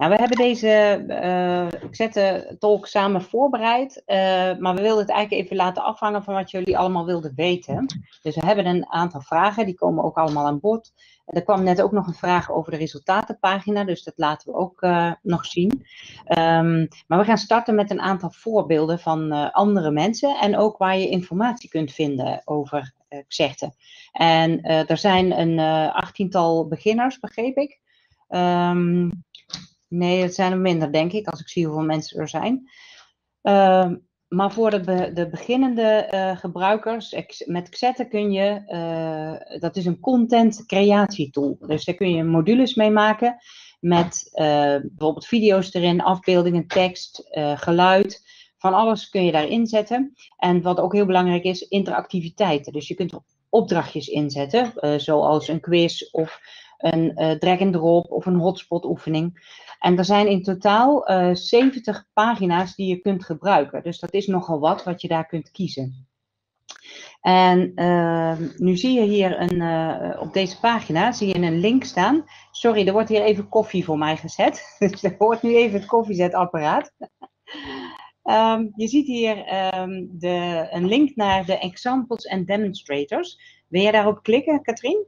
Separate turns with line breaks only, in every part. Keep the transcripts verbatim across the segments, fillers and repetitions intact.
Nou, we hebben deze uh, Xette-talk samen voorbereid, uh, maar we wilden het eigenlijk even laten afhangen van wat jullie allemaal wilden weten. Dus we hebben een aantal vragen, die komen ook allemaal aan bod. Er kwam net ook nog een vraag over de resultatenpagina, dus dat laten we ook uh, nog zien. Um, maar we gaan starten met een aantal voorbeelden van uh, andere mensen en ook waar je informatie kunt vinden over uh, Xette. En uh, er zijn een uh, achttiental beginners, begreep ik. Um, Nee, het zijn er minder, denk ik, als ik zie hoeveel mensen er zijn. Uh, maar voor de, be de beginnende uh, gebruikers, met Xette kun je, uh, dat is een content creatietool. Dus daar kun je modules mee maken met uh, bijvoorbeeld video's erin, afbeeldingen, tekst, uh, geluid. Van alles kun je daarin zetten. En wat ook heel belangrijk is, interactiviteiten. Dus je kunt er opdrachtjes inzetten, uh, zoals een quiz of een uh, drag-and-drop of een hotspot oefening. En er zijn in totaal uh, zeventig pagina's die je kunt gebruiken. Dus dat is nogal wat wat je daar kunt kiezen. En uh, nu zie je hier een, uh, op deze pagina zie je een link staan. Sorry, er wordt hier even koffie voor mij gezet. Dus er wordt nu even het koffiezetapparaat. um, je ziet hier um, de, een link naar de examples and demonstrators. Wil je daarop klikken, Katrien?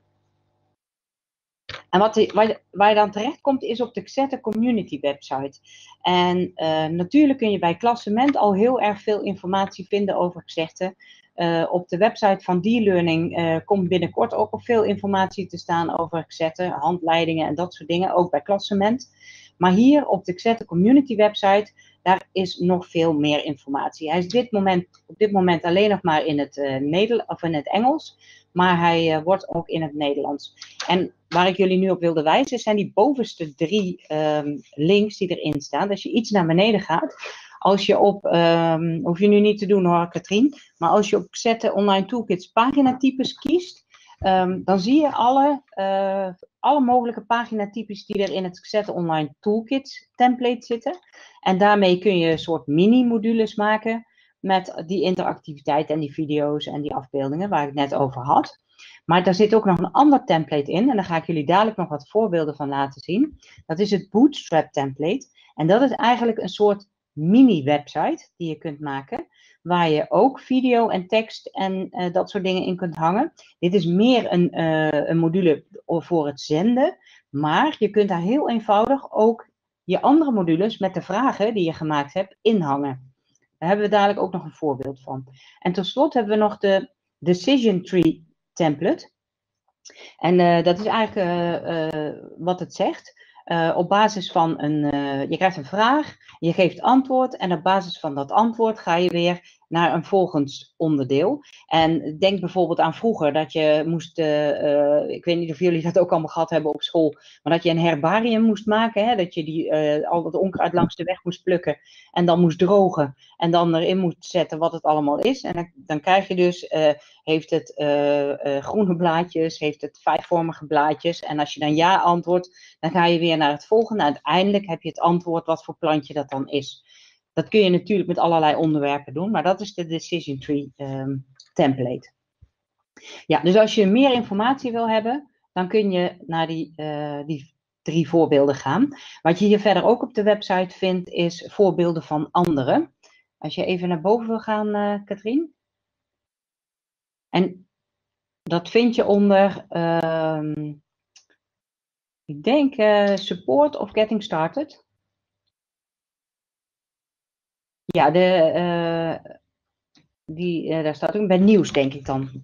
En wat die, waar, je, waar je dan terecht komt is op de Xette community website. En uh, natuurlijk kun je bij Klassement al heel erg veel informatie vinden over Xette. Uh, op de website van D-Learning uh, komt binnenkort ook al veel informatie te staan over Xette, handleidingen en dat soort dingen, ook bij Klassement. Maar hier op de Xette community website, daar is nog veel meer informatie. Hij is dit moment, op dit moment alleen nog maar in het, uh, Neder- of in het Engels, maar hij uh, wordt ook in het Nederlands. En waar ik jullie nu op wilde wijzen, zijn die bovenste drie um, links die erin staan. Als je iets naar beneden gaat, als je op, um, hoef je nu niet te doen hoor, Katrien, maar als je op Xette Online Toolkits paginatypes kiest, um, dan zie je alle, uh, alle mogelijke paginatypes die er in het Xette Online Toolkits template zitten. En daarmee kun je een soort mini-modules maken met die interactiviteit en die video's en die afbeeldingen waar ik het net over had. Maar daar zit ook nog een ander template in en daar ga ik jullie dadelijk nog wat voorbeelden van laten zien. Dat is het Bootstrap template en dat is eigenlijk een soort mini-website die je kunt maken, waar je ook video en tekst en uh, dat soort dingen in kunt hangen. Dit is meer een, uh, een module voor het zenden, maar je kunt daar heel eenvoudig ook je andere modules met de vragen die je gemaakt hebt inhangen. Daar hebben we dadelijk ook nog een voorbeeld van. En tot slot hebben we nog de Decision Tree template. En uh, dat is eigenlijk uh, uh, wat het zegt. Uh, op basis van een, uh, je krijgt een vraag, je geeft antwoord en op basis van dat antwoord ga je weer naar een volgend onderdeel. En denk bijvoorbeeld aan vroeger dat je moest, uh, uh, ik weet niet of jullie dat ook allemaal gehad hebben op school, maar dat je een herbarium moest maken, hè? Dat je die, uh, al dat onkruid langs de weg moest plukken en dan moest drogen en dan erin moet zetten wat het allemaal is. En dan, dan krijg je dus, uh, heeft het uh, uh, groene blaadjes, heeft het vijfvormige blaadjes en als je dan ja antwoordt, dan ga je weer naar het volgende. Uiteindelijk heb je het antwoord wat voor plantje dat dan is. Dat kun je natuurlijk met allerlei onderwerpen doen, maar dat is de Decision Tree um, template. Ja, dus als je meer informatie wil hebben, dan kun je naar die, uh, die drie voorbeelden gaan. Wat je hier verder ook op de website vindt, is voorbeelden van anderen. Als je even naar boven wil gaan, uh, Katrien. En dat vind je onder, uh, ik denk, uh, support of getting started. Ja, de, uh, die, uh, daar staat ook bij nieuws, denk ik dan.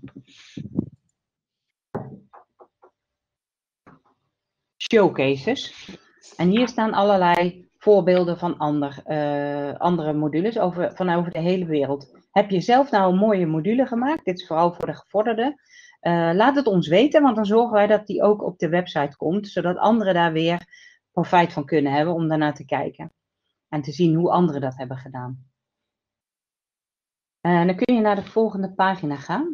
Showcases. En hier staan allerlei voorbeelden van ander, uh, andere modules over, van over de hele wereld. Heb je zelf nou een mooie module gemaakt? Dit is vooral voor de gevorderden. Uh, laat het ons weten, want dan zorgen wij dat die ook op de website komt, zodat anderen daar weer profijt van kunnen hebben om daarnaar te kijken. En te zien hoe anderen dat hebben gedaan. Uh, dan kun je naar de volgende pagina gaan.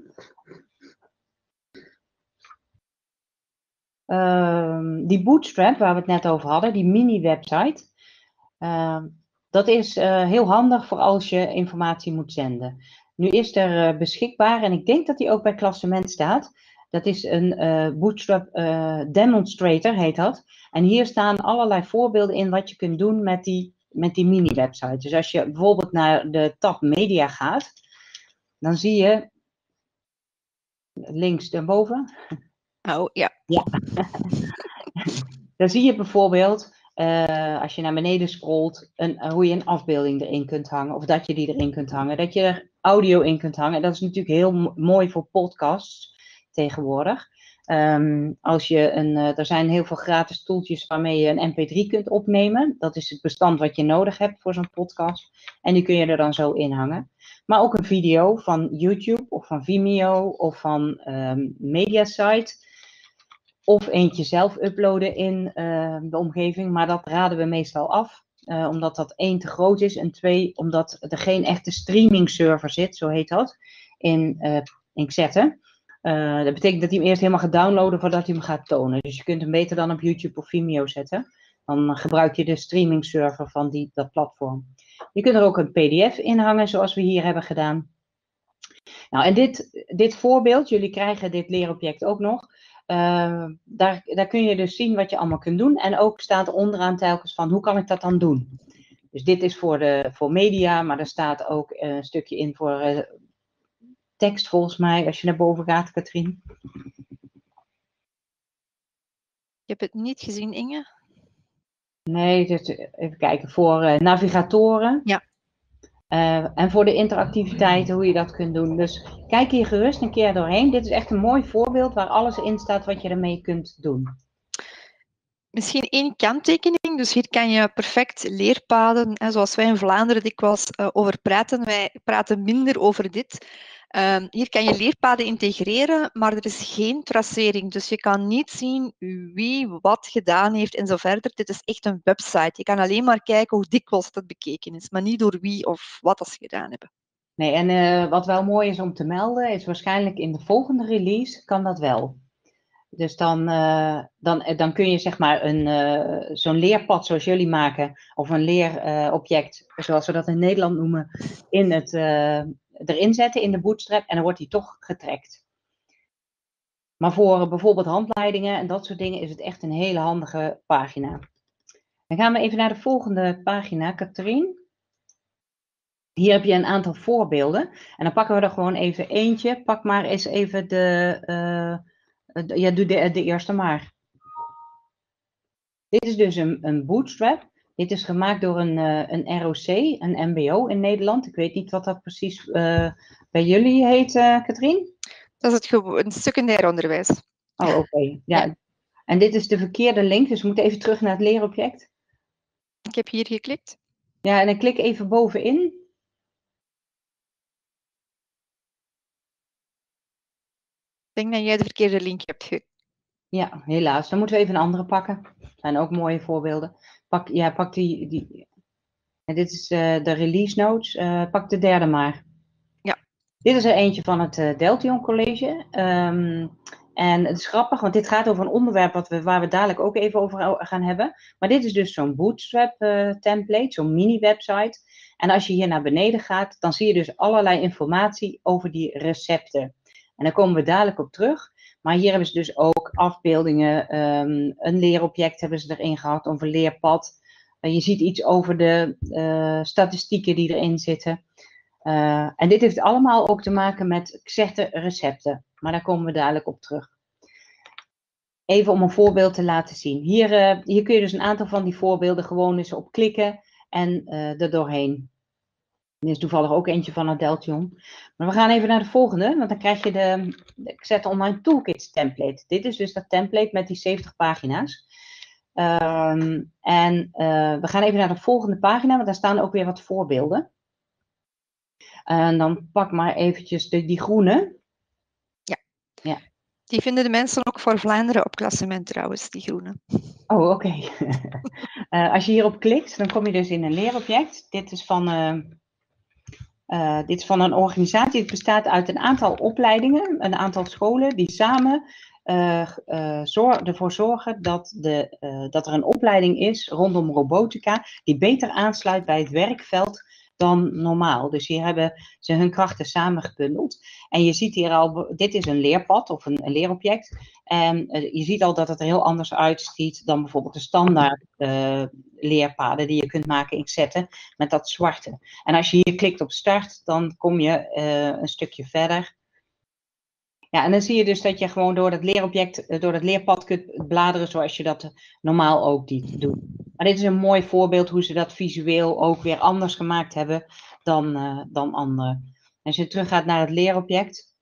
Uh, die Bootstrap, waar we het net over hadden, die mini-website, uh, dat is uh, heel handig voor als je informatie moet zenden. Nu is er uh, beschikbaar, en ik denk dat die ook bij Klassement staat, Dat is een uh, Bootstrap uh, Demonstrator, heet dat. En hier staan allerlei voorbeelden in wat je kunt doen met die, met die mini-website. Dus als je bijvoorbeeld naar de tab Media gaat, dan zie je links daarboven.
Oh, ja.
Ja. Dan zie je bijvoorbeeld, uh, als je naar beneden scrolt, een, uh, hoe je een afbeelding erin kunt hangen. Of dat je die erin kunt hangen. Dat je er audio in kunt hangen. Dat is natuurlijk heel mo- mooi voor podcasts tegenwoordig. Um, als je een, uh, er zijn heel veel gratis tooltjes waarmee je een M P drie kunt opnemen. Dat is het bestand wat je nodig hebt voor zo'n podcast. En die kun je er dan zo in hangen. Maar ook een video van YouTube of van Vimeo of van um, Mediasite. Of eentje zelf uploaden in uh, de omgeving. Maar dat raden we meestal af. Uh, omdat dat één te groot is. En twee, omdat er geen echte streaming server zit, zo heet dat, in, uh, in Xette. Uh, dat betekent dat hij hem eerst helemaal gaat downloaden voordat hij hem gaat tonen. Dus je kunt hem beter dan op YouTube of Vimeo zetten. Dan gebruik je de streaming server van die, dat platform. Je kunt er ook een P D F in hangen, zoals we hier hebben gedaan. Nou, en dit, dit voorbeeld, jullie krijgen dit leerobject ook nog. Uh, daar, daar kun je dus zien wat je allemaal kunt doen. En ook staat onderaan telkens van, hoe kan ik dat dan doen? Dus dit is voor, de, voor media, maar er staat ook een stukje in voor uh, tekst volgens mij, als je naar boven gaat, Katrien.
Je hebt het niet gezien, Inge?
Nee, dus even kijken, voor uh, navigatoren.
Ja.
Uh, en voor de interactiviteiten, hoe je dat kunt doen. Dus kijk hier gerust een keer doorheen. Dit is echt een mooi voorbeeld waar alles in staat wat je ermee kunt doen.
Misschien één kanttekening. Dus hier kan je perfect leerpaden, hè, zoals wij in Vlaanderen dikwijls uh, over praten. Wij praten minder over dit. Uh, hier kan je leerpaden integreren, maar er is geen tracering. Dus je kan niet zien wie wat gedaan heeft en zo verder. Dit is echt een website. Je kan alleen maar kijken hoe dikwijls dat bekeken is, maar niet door wie of wat ze gedaan hebben.
Nee, en uh, wat wel mooi is om te melden, is waarschijnlijk in de volgende release kan dat wel. Dus dan, uh, dan, dan kun je zeg maar een, uh, zo'n leerpad zoals jullie maken, of een leerobject, uh, zoals we dat in Nederland noemen, in het, uh, erin zetten in de Bootstrap en dan wordt die toch getrackt. Maar voor uh, bijvoorbeeld handleidingen en dat soort dingen is het echt een hele handige pagina. Dan gaan we even naar de volgende pagina, Katrien. Hier heb je een aantal voorbeelden. En dan pakken we er gewoon even eentje. Pak maar eens even de... Uh, Ja, doe de, de eerste maar. Dit is dus een, een bootstrap. Dit is gemaakt door een, uh, een R O C, een M B O in Nederland. Ik weet niet wat dat precies uh, bij jullie heet, uh, Katrien?
Dat is het gewoon, secundair onderwijs.
Oh, oké. Okay. Ja.
Ja.
En dit is de verkeerde link, dus we moeten even terug naar het leerobject.
Ik heb hier geklikt.
Ja, en dan klik even bovenin.
Ik denk dat jij de verkeerde link hebt geklikt.
Ja, helaas. Dan moeten we even een andere pakken. Dat zijn ook mooie voorbeelden. Pak, ja, pak die... die... En dit is uh, de release notes. Uh, pak de derde maar.
Ja.
Dit is er eentje van het uh, Deltion College. Um, en het is grappig, want dit gaat over een onderwerp wat we, waar we dadelijk ook even over gaan hebben. Maar dit is dus zo'n Bootstrap uh, template, zo'n mini-website. En als je hier naar beneden gaat, dan zie je dus allerlei informatie over die recepten. En daar komen we dadelijk op terug. Maar hier hebben ze dus ook afbeeldingen, um, een leerobject hebben ze erin gehad, of een leerpad. Uh, je ziet iets over de uh, statistieken die erin zitten. Uh, en dit heeft allemaal ook te maken met Xette recepten. Maar daar komen we dadelijk op terug. Even om een voorbeeld te laten zien. Hier, uh, hier kun je dus een aantal van die voorbeelden gewoon eens op klikken en uh, er doorheen. Dit is toevallig ook eentje van het Deltion. Maar we gaan even naar de volgende, want dan krijg je de, de Xette Online Toolkits template. Dit is dus dat template met die zeventig pagina's. Um, en uh, we gaan even naar de volgende pagina, want daar staan ook weer wat voorbeelden. En dan pak maar eventjes de, die groene.
Ja.
Ja.
Die vinden de mensen ook voor Vlaanderen op klassement trouwens, die groene.
Oh, oké. Okay. uh, als je hierop klikt, dan kom je dus in een leerobject. Dit is van, uh, uh, dit is van een organisatie. Het bestaat uit een aantal opleidingen, een aantal scholen die samen uh, uh, zor- ervoor zorgen dat, de, uh, dat er een opleiding is rondom robotica die beter aansluit bij het werkveld dan normaal. Dus hier hebben ze hun krachten samengebundeld. En je ziet hier al, dit is een leerpad of een, een leerobject. En uh, je ziet al dat het er heel anders uitziet dan bijvoorbeeld de standaard uh, leerpaden die je kunt maken in Xette met dat zwarte. En als je hier klikt op start, dan kom je uh, een stukje verder. Ja, en dan zie je dus dat je gewoon door dat leerobject, door dat leerpad kunt bladeren zoals je dat normaal ook doet. Maar dit is een mooi voorbeeld hoe ze dat visueel ook weer anders gemaakt hebben dan, uh, dan anderen. Als je terug gaat naar het leerobject,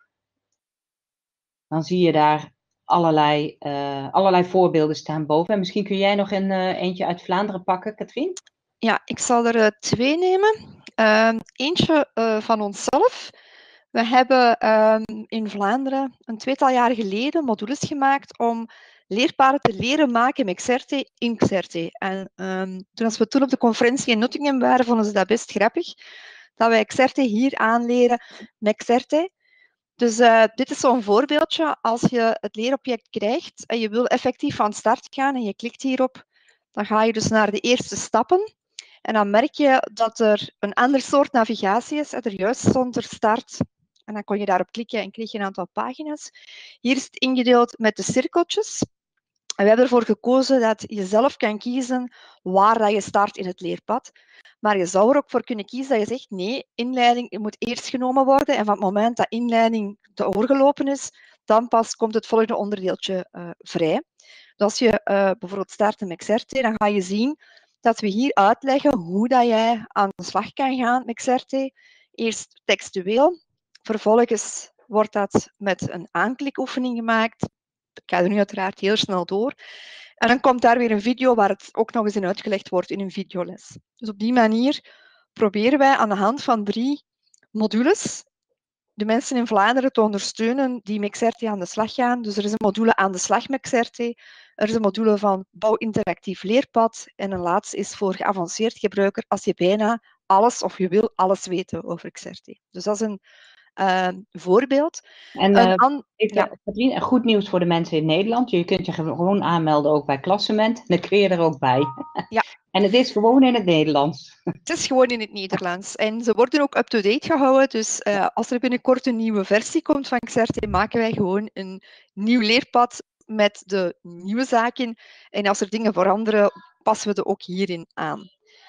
dan zie je daar allerlei, uh, allerlei voorbeelden staan boven. En misschien kun jij nog een uh, eentje uit Vlaanderen pakken, Katrien?
Ja, ik zal er uh, twee nemen. Uh, eentje uh, van onszelf. We hebben um, in Vlaanderen een tweetal jaar geleden modules gemaakt om leerpaden te leren maken met Xerte in Xerte. En um, toen als we toen op de conferentie in Nottingham waren, vonden ze dat best grappig, dat wij Xerte hier aanleren met Xerte. Dus uh, dit is zo'n voorbeeldje. Als je het leerobject krijgt en je wil effectief van start gaan en je klikt hierop, dan ga je dus naar de eerste stappen. En dan merk je dat er een ander soort navigatie is. Er juist stond er start. En dan kon je daarop klikken en kreeg je een aantal pagina's. Hier is het ingedeeld met de cirkeltjes. En we hebben ervoor gekozen dat je zelf kan kiezen waar dat je start in het leerpad. Maar je zou er ook voor kunnen kiezen dat je zegt, nee, inleiding moet eerst genomen worden. En van het moment dat inleiding doorgelopen is, dan pas komt het volgende onderdeeltje uh, vrij. Dus als je uh, bijvoorbeeld start met Xerte, dan ga je zien dat we hier uitleggen hoe dat jij aan de slag kan gaan met Xerte. Eerst textueel, vervolgens wordt dat met een aanklikoefening gemaakt. Ik ga er nu uiteraard heel snel door. En dan komt daar weer een video waar het ook nog eens in uitgelegd wordt in een videoles. Dus op die manier proberen wij aan de hand van drie modules de mensen in Vlaanderen te ondersteunen die met Xerte aan de slag gaan. Dus er is een module aan de slag met Xerte. Er is een module van bouw interactief leerpad. En een laatste is voor geavanceerd gebruiker als je bijna alles of je wil alles weten over Xerte. Dus dat is een uh, voorbeeld.
En uh,
an-
ik,
ja.
Katrien, goed nieuws voor de mensen in Nederland. Je kunt je gewoon aanmelden ook bij Klassement. Dan kun je er ook bij.
Ja.
En het is gewoon in het Nederlands.
Het is gewoon in het Nederlands. En ze worden ook up-to-date gehouden. Dus uh, als er binnenkort een nieuwe versie komt van Xerte, maken wij gewoon een nieuw leerpad met de nieuwe zaken. En als er dingen veranderen, passen we er ook hierin aan.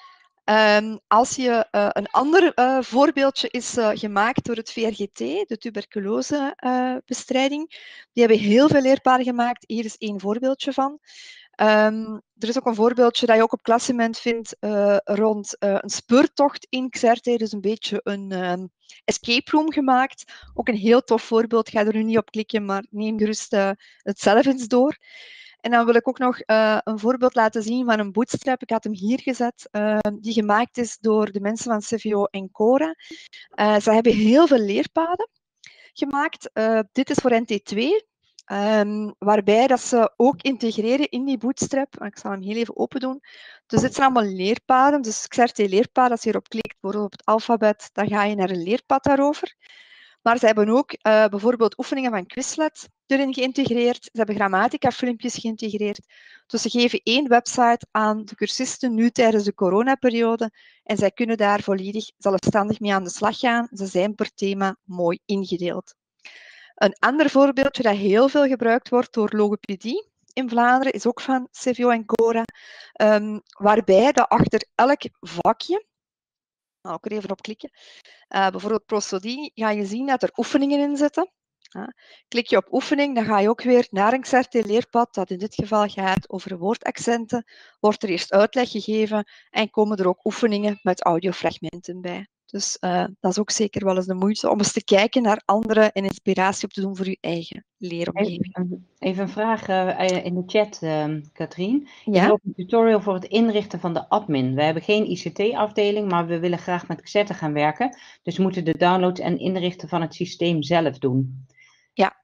Um, als je uh, een ander uh, voorbeeldje is uh, gemaakt door het V R G T, de tuberculosebestrijding. Uh, Die hebben heel veel leerpaden gemaakt. Hier is één voorbeeldje van. Um, er is ook een voorbeeldje dat je ook op Klassement vindt uh, rond uh, een speurtocht in Xerte. Dus een beetje een um, escape room gemaakt. Ook een heel tof voorbeeld. Ik ga er nu niet op klikken, maar neem gerust uh, het zelf eens door. En dan wil ik ook nog uh, een voorbeeld laten zien van een bootstrap. Ik had hem hier gezet, uh, die gemaakt is door de mensen van C V O en Cora. Uh, ze hebben heel veel leerpaden gemaakt. Uh, dit is voor N T twee, um, waarbij dat ze ook integreren in die bootstrap. Ik zal hem heel even open doen. Dus dit zijn allemaal leerpaden. Dus Xerte leerpaden, als je erop klikt, bijvoorbeeld op het alfabet, dan ga je naar een leerpad daarover. Maar ze hebben ook uh, bijvoorbeeld oefeningen van Quizlet erin geïntegreerd. Ze hebben grammatica-filmpjes geïntegreerd. Dus ze geven één website aan de cursisten nu tijdens de coronaperiode. En zij kunnen daar volledig zelfstandig mee aan de slag gaan. Ze zijn per thema mooi ingedeeld. Een ander voorbeeldje dat heel veel gebruikt wordt door logopedie in Vlaanderen is ook van C V O en Cora. Um, waarbij dat achter elk vakje, nou, ik er even op klikken. Uh, bijvoorbeeld prosodie, ga je zien dat er oefeningen in zitten. Uh, klik je op oefening, dan ga je ook weer naar een Xerte leerpad, dat in dit geval gaat over woordaccenten. Wordt er eerst uitleg gegeven en komen er ook oefeningen met audiofragmenten bij. Dus uh, dat is ook zeker wel eens de moeite om eens te kijken naar anderen en inspiratie op te doen voor je eigen leeromgeving.
Even, even een vraag uh, in de chat, uh, Katrien.
Ja?
Je hebt ook een tutorial voor het inrichten van de admin. We hebben geen I C T-afdeling, maar we willen graag met Xerte gaan werken. Dus we moeten de download en inrichten van het systeem zelf doen.
Ja.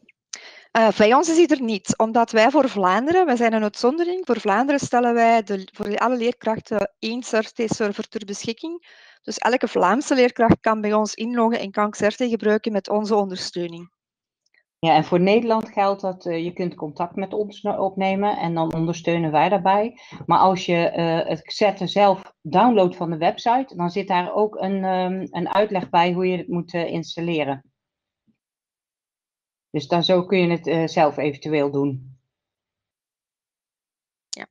Uh, bij ons is die er niet, omdat wij voor Vlaanderen, wij zijn een uitzondering, voor Vlaanderen stellen wij de, voor alle leerkrachten één Xerte-server ter beschikking. Dus elke Vlaamse leerkracht kan bij ons inloggen en kan Xerte gebruiken met onze ondersteuning.
Ja, en voor Nederland geldt dat uh, je kunt contact met ons opnemen en dan ondersteunen wij daarbij. Maar als je uh, het Xerte zelf downloadt van de website, dan zit daar ook een, um, een uitleg bij hoe je het moet uh, installeren. Dus dan zo kun je het uh, zelf eventueel doen.
Ja.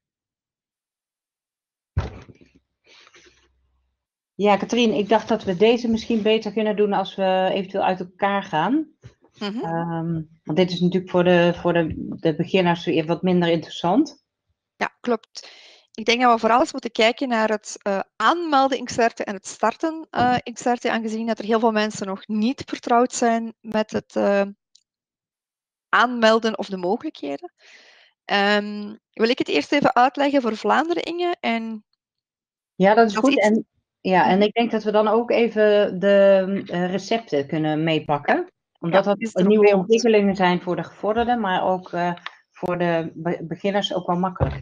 Ja, Katrien, ik dacht dat we deze misschien beter kunnen doen als we eventueel uit elkaar gaan.
Mm-hmm.
Um, want dit is natuurlijk voor de, voor de, de beginners weer wat minder interessant.
Ja, klopt. Ik denk dat we vooral eens moeten kijken naar het uh, aanmelden in Xerte en het starten uh, in Xerte, aangezien dat er heel veel mensen nog niet vertrouwd zijn met het uh, aanmelden of de mogelijkheden. Um, wil ik het eerst even uitleggen voor Vlaanderen, Inge? En
ja, dat is goed.
iets...
En, ja, en ik denk dat we dan ook even de uh, recepten kunnen meepakken.
Ja.
Omdat
Ja,
dat nieuwe ontwikkelingen zijn voor de gevorderden, maar ook uh, voor de be beginners ook wel makkelijk.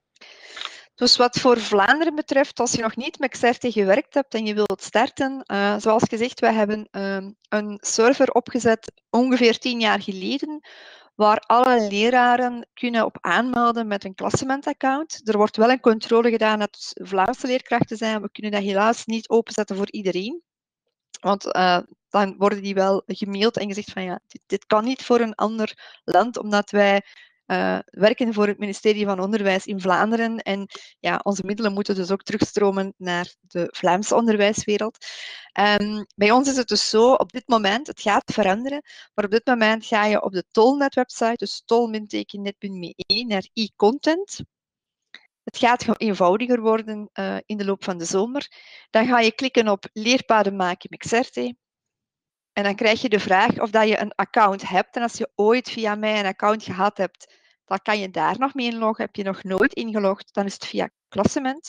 Dus wat voor Vlaanderen betreft, als je nog niet met Xerte gewerkt hebt en je wilt starten, uh, zoals gezegd, wij hebben uh, een server opgezet ongeveer tien jaar geleden, waar alle leraren kunnen op aanmelden met een Klassement-account. Er wordt wel een controle gedaan dat het Vlaamse leerkrachten zijn. We kunnen dat helaas niet openzetten voor iedereen. Want uh, dan worden die wel gemaild en gezegd van ja, dit, dit kan niet voor een ander land, omdat wij uh, werken voor het ministerie van Onderwijs in Vlaanderen. En ja, onze middelen moeten dus ook terugstromen naar de Vlaamse onderwijswereld. Um, bij ons is het dus zo, op dit moment, het gaat veranderen, maar op dit moment ga je op de Tolnet-website, dus tol-net punt m e, naar e-content. Het gaat gewoon eenvoudiger worden uh, in de loop van de zomer. Dan ga je klikken op leerpaden maken met Xerte. En dan krijg je de vraag of dat je een account hebt. En als je ooit via mij een account gehad hebt, dan kan je daar nog mee inloggen. Heb je nog nooit ingelogd, dan is het via Klassement.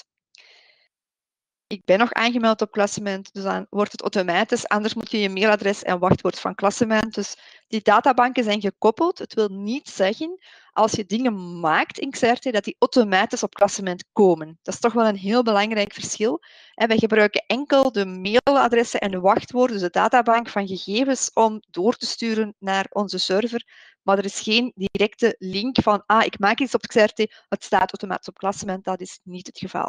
Ik ben nog aangemeld op Klassement, dus dan wordt het automatisch. Anders moet je je mailadres en wachtwoord van Klassement. Dus die databanken zijn gekoppeld. Het wil niet zeggen, als je dingen maakt in Xerte, dat die automatisch op Klassement komen. Dat is toch wel een heel belangrijk verschil. En wij gebruiken enkel de mailadressen en de wachtwoorden, dus de databank van gegevens, om door te sturen naar onze server. Maar er is geen directe link van, ah, ik maak iets op Xerte, het staat automatisch op Klassement. Dat is niet het geval.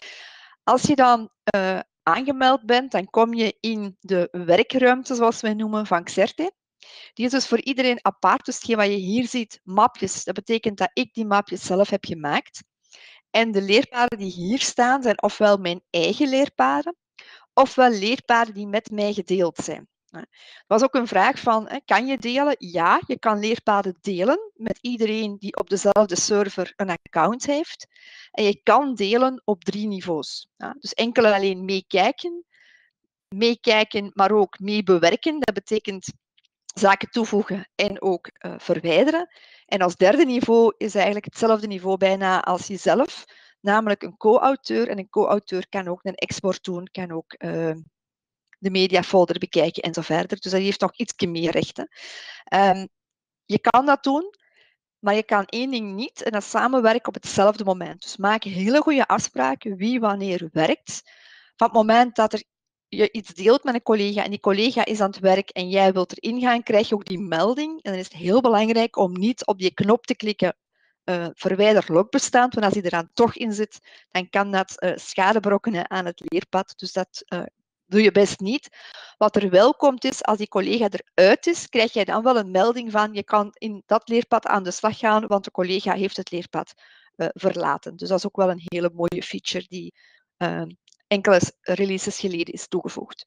Als je dan uh, aangemeld bent, dan kom je in de werkruimte, zoals wij noemen, van Xerte. Die is dus voor iedereen apart. Dus wat je hier ziet, mapjes, dat betekent dat ik die mapjes zelf heb gemaakt. En de leerpaden die hier staan, zijn ofwel mijn eigen leerpaden, ofwel leerpaden die met mij gedeeld zijn. Er was ook een vraag van, kan je delen? Ja, je kan leerpaden delen met iedereen die op dezelfde server een account heeft. En je kan delen op drie niveaus. Dus enkel en alleen meekijken, meekijken, maar ook meebewerken. Dat betekent zaken toevoegen en ook uh, verwijderen. En als derde niveau is eigenlijk hetzelfde niveau bijna als jezelf, namelijk een co-auteur. En een co-auteur kan ook een export doen, kan ook uh, de mediafolder bekijken en zo verder. Dus dat heeft nog iets meer rechten. Um, je kan dat doen, maar je kan één ding niet, en dat is samenwerken op hetzelfde moment. Dus maak hele goede afspraken wie wanneer werkt. Van het moment dat er je iets deelt met een collega en die collega is aan het werk en jij wilt erin gaan, krijg je ook die melding. En dan is het heel belangrijk om niet op die knop te klikken uh, verwijder logbestand, want als die er dan toch in zit, dan kan dat uh, schade berokkenen aan het leerpad. Dus dat uh, doe je best niet. Wat er wel komt is, als die collega eruit is, krijg jij dan wel een melding van je kan in dat leerpad aan de slag gaan, want de collega heeft het leerpad uh, verlaten. Dus dat is ook wel een hele mooie feature die uh, enkele releases geleden is toegevoegd.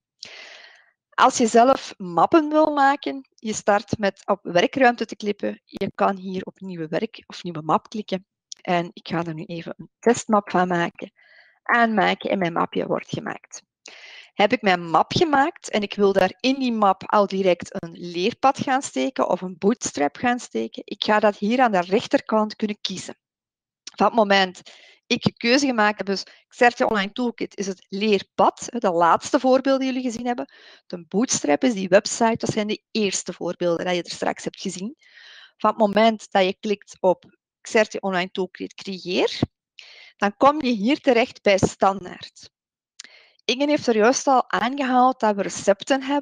Als je zelf mappen wil maken, je start met op werkruimte te klikken. Je kan hier op nieuwe werk of nieuwe map klikken. En ik ga er nu even een testmap van maken. Aanmaken en mijn mapje wordt gemaakt. Heb ik mijn map gemaakt en ik wil daar in die map al direct een leerpad gaan steken of een bootstrap gaan steken. Ik ga dat hier aan de rechterkant kunnen kiezen. Van het moment ik een keuze gemaakt heb, dus Xerte Online Toolkit is het leerpad, de laatste voorbeelden die jullie gezien hebben. De bootstrap is die website, dat zijn de eerste voorbeelden die je er straks hebt gezien. Van het moment dat je klikt op Xerte Online Toolkit creëer, dan kom je hier terecht bij standaard. Inge heeft er juist al aangehaald dat we recepten hebben.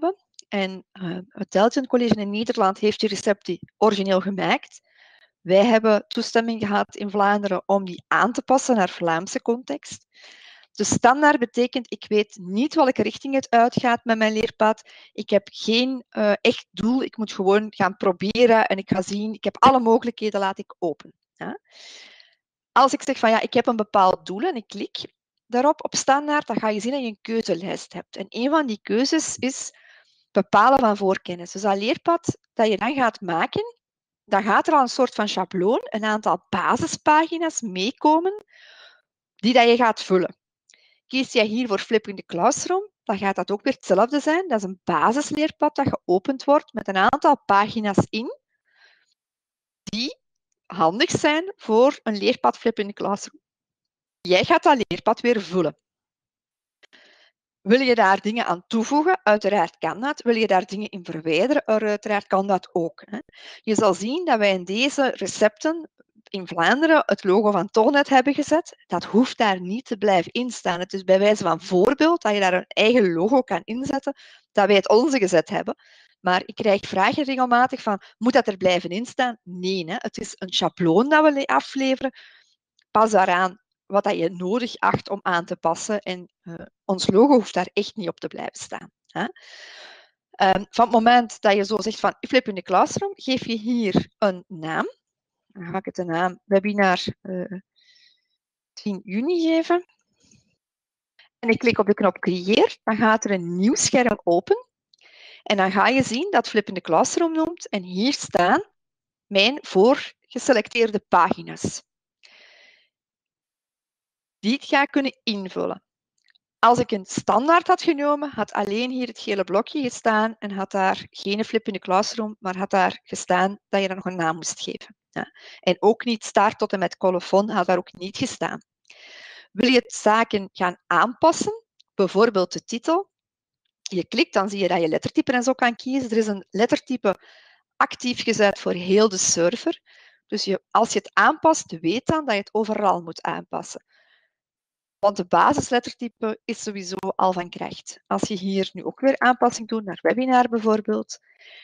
En uh, het Deltion College in Nederland heeft die recepten origineel gemaakt. Wij hebben toestemming gehad in Vlaanderen om die aan te passen naar Vlaamse context. De standaard betekent, ik weet niet welke richting het uitgaat met mijn leerpad. Ik heb geen uh, echt doel. Ik moet gewoon gaan proberen en ik ga zien. Ik heb alle mogelijkheden, laat ik open. Ja? Als ik zeg van ja, ik heb een bepaald doel en ik klik daarop op standaard, dan ga je zien dat je een keuzelijst hebt. En een van die keuzes is bepalen van voorkennis. Dus dat leerpad dat je dan gaat maken, dan gaat er al een soort van schabloon, een aantal basispagina's meekomen die dat je gaat vullen. Kies jij hier voor Flip in the Classroom, dan gaat dat ook weer hetzelfde zijn. Dat is een basisleerpad dat geopend wordt met een aantal pagina's in die handig zijn voor een leerpad Flip in the Classroom. Jij gaat dat leerpad weer vullen. Wil je daar dingen aan toevoegen? Uiteraard kan dat. Wil je daar dingen in verwijderen? Uiteraard kan dat ook. Hè. Je zal zien dat wij in deze recepten in Vlaanderen het logo van Tognet hebben gezet. Dat hoeft daar niet te blijven instaan. Het is bij wijze van voorbeeld dat je daar een eigen logo kan inzetten, dat wij het onze gezet hebben. Maar ik krijg vragen regelmatig van, moet dat er blijven instaan? Nee, hè. Het is een schabloon dat we afleveren. Pas daaraan wat dat je nodig acht om aan te passen. En uh, ons logo hoeft daar echt niet op te blijven staan. Hè? Um, van het moment dat je zo zegt van Flip in the Classroom, geef je hier een naam. Dan ga ik het de naam webinar uh, tien juni geven. En ik klik op de knop creëer. Dan gaat er een nieuw scherm open. En dan ga je zien dat Flip in the Classroom noemt. En hier staan mijn voorgeselecteerde pagina's. Die ik ga kunnen invullen. Als ik een standaard had genomen, had alleen hier het gele blokje gestaan en had daar geen Flip in the Classroom, maar had daar gestaan dat je er nog een naam moest geven. Ja. En ook niet start tot en met colofon had daar ook niet gestaan. Wil je het zaken gaan aanpassen, bijvoorbeeld de titel, je klikt, dan zie je dat je lettertype en zo kan kiezen. Er is een lettertype actief gezet voor heel de server. Dus je, als je het aanpast, weet dan dat je het overal moet aanpassen. Want de basislettertype is sowieso al van kracht. Als je hier nu ook weer aanpassing doet naar webinar bijvoorbeeld.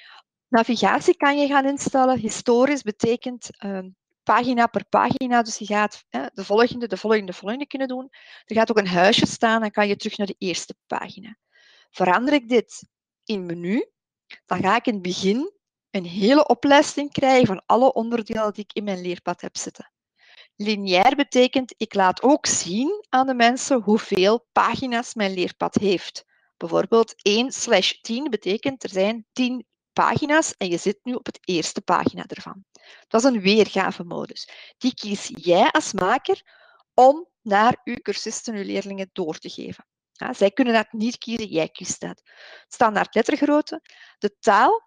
Navigatie kan je gaan instellen. Historisch betekent um, pagina per pagina. Dus je gaat eh, de volgende, de volgende, de volgende kunnen doen. Er gaat ook een huisje staan, dan kan je terug naar de eerste pagina. Verander ik dit in menu, dan ga ik in het begin een hele oplijsting krijgen van alle onderdelen die ik in mijn leerpad heb zitten. Lineair betekent, ik laat ook zien aan de mensen hoeveel pagina's mijn leerpad heeft. Bijvoorbeeld één slash tien betekent, er zijn tien pagina's en je zit nu op het eerste pagina ervan. Dat is een weergavemodus. Die kies jij als maker om naar uw cursisten, uw leerlingen door te geven. Ja, zij kunnen dat niet kiezen, jij kiest dat. Standaard lettergrootte. De taal.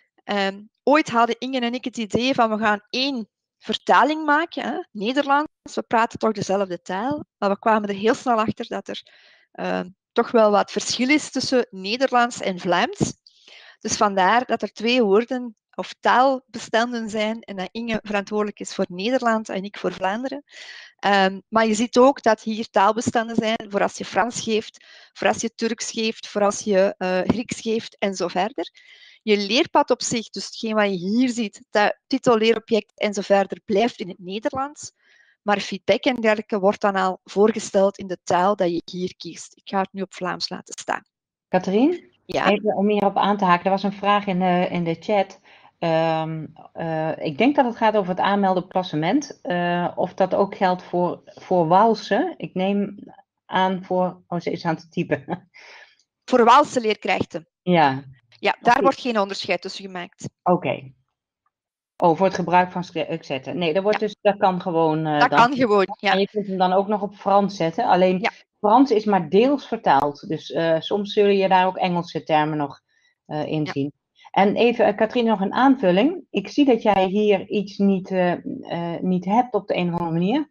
Um, ooit hadden Inge en ik het idee van we gaan één vertaling maken, hè? Nederlands, we praten toch dezelfde taal, maar we kwamen er heel snel achter dat er uh, toch wel wat verschil is tussen Nederlands en Vlaams. Dus vandaar dat er twee woorden of taalbestanden zijn en dat Inge verantwoordelijk is voor Nederland en ik voor Vlaanderen. Um, maar je ziet ook dat hier taalbestanden zijn voor als je Frans geeft, voor als je Turks geeft, voor als je uh, Grieks geeft en zo verder. Je leerpad op zich, dus hetgeen wat je hier ziet, dat titel, leerobject en zo verder, blijft in het Nederlands. Maar feedback en dergelijke wordt dan al voorgesteld in de taal dat je hier kiest. Ik ga het nu op Vlaams laten staan.
Katrien,
ja?
Even om hierop aan te haken. Er was een vraag in de, in de chat. Um, uh, ik denk dat het gaat over het aanmelden op klassement. Uh, of dat ook geldt voor, voor Waalse. Ik neem aan voor... Oh, ze is aan het typen.
Voor Waalse leerkrachten.
Ja.
Ja, daar wordt geen onderscheid tussen gemaakt.
Oké. Okay. Oh, voor het gebruik van zetten. Nee, dat, wordt ja. dus, dat kan gewoon. Uh,
dat
dan,
kan gewoon, ja.
En je kunt hem dan ook nog op Frans zetten. Alleen
ja.
Frans is maar deels vertaald. Dus uh, soms zul je daar ook Engelse termen nog uh, in ja. zien. En even, uh, Katrien, nog een aanvulling. Ik zie dat jij hier iets niet, uh, uh, niet hebt op de een of andere manier.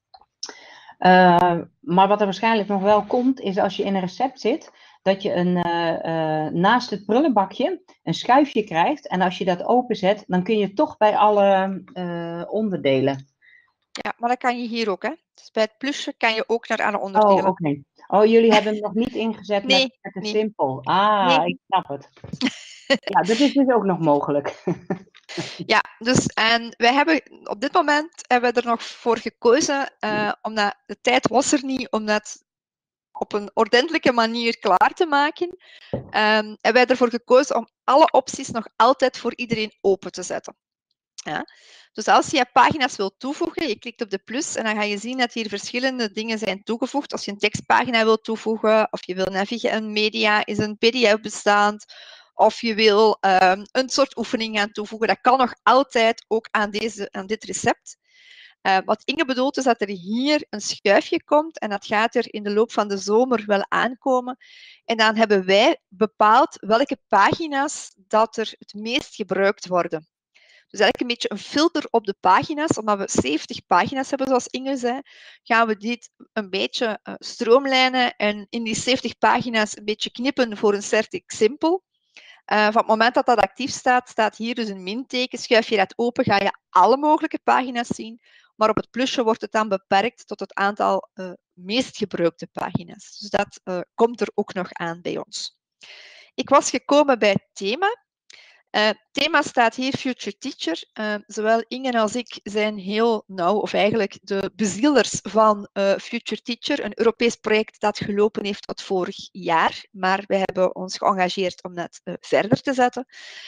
Uh, maar wat er waarschijnlijk nog wel komt, is als je in een recept zit, dat je een, uh, uh, naast het prullenbakje een schuifje krijgt. En als je dat openzet, dan kun je toch bij alle uh, onderdelen
Ja, maar dat kan je hier ook, hè. Dus bij het plusje kan je ook naar alle
Oh,
onderdelen.
oké. Okay. Oh, jullie hebben hem nog niet ingezet
Nee,
met, met de
nee,
simpel. Ah,
nee.
ik snap het. Ja, dat is dus ook nog mogelijk.
Ja, dus en wij hebben op dit moment hebben we er nog voor gekozen, uh, omdat de tijd was er niet om dat op een ordentelijke manier klaar te maken. Um, hebben wij ervoor gekozen om alle opties nog altijd voor iedereen open te zetten. Ja. Dus als je pagina's wilt toevoegen, je klikt op de plus en dan ga je zien dat hier verschillende dingen zijn toegevoegd. Als je een tekstpagina wilt toevoegen, of je wil navigeren in media, is een P D F-bestand, of je wil um, een soort oefening gaan toevoegen, dat kan nog altijd ook aan, deze, aan dit recept. Uh, wat Inge bedoelt is dat er hier een schuifje komt en dat gaat er in de loop van de zomer wel aankomen. En dan hebben wij bepaald welke pagina's dat er het meest gebruikt worden. Dus eigenlijk een beetje een filter op de pagina's. Omdat we zeventig pagina's hebben, zoals Inge zei, gaan we dit een beetje uh, stroomlijnen en in die zeventig pagina's een beetje knippen voor een certic simpel. Uh, van het moment dat dat actief staat, staat hier dus een minteken. Schuif je dat open, ga je alle mogelijke pagina's zien. Maar op het plusje wordt het dan beperkt tot het aantal uh, meest gebruikte pagina's. Dus dat uh, komt er ook nog aan bij ons. Ik was gekomen bij het thema. Het uh, thema staat hier Future Teacher. Uh, zowel Inge als ik zijn heel nauw, of eigenlijk de bezielers van uh, Future Teacher, een Europees project dat gelopen heeft tot vorig jaar, maar wij hebben ons geëngageerd om dat uh, verder te zetten.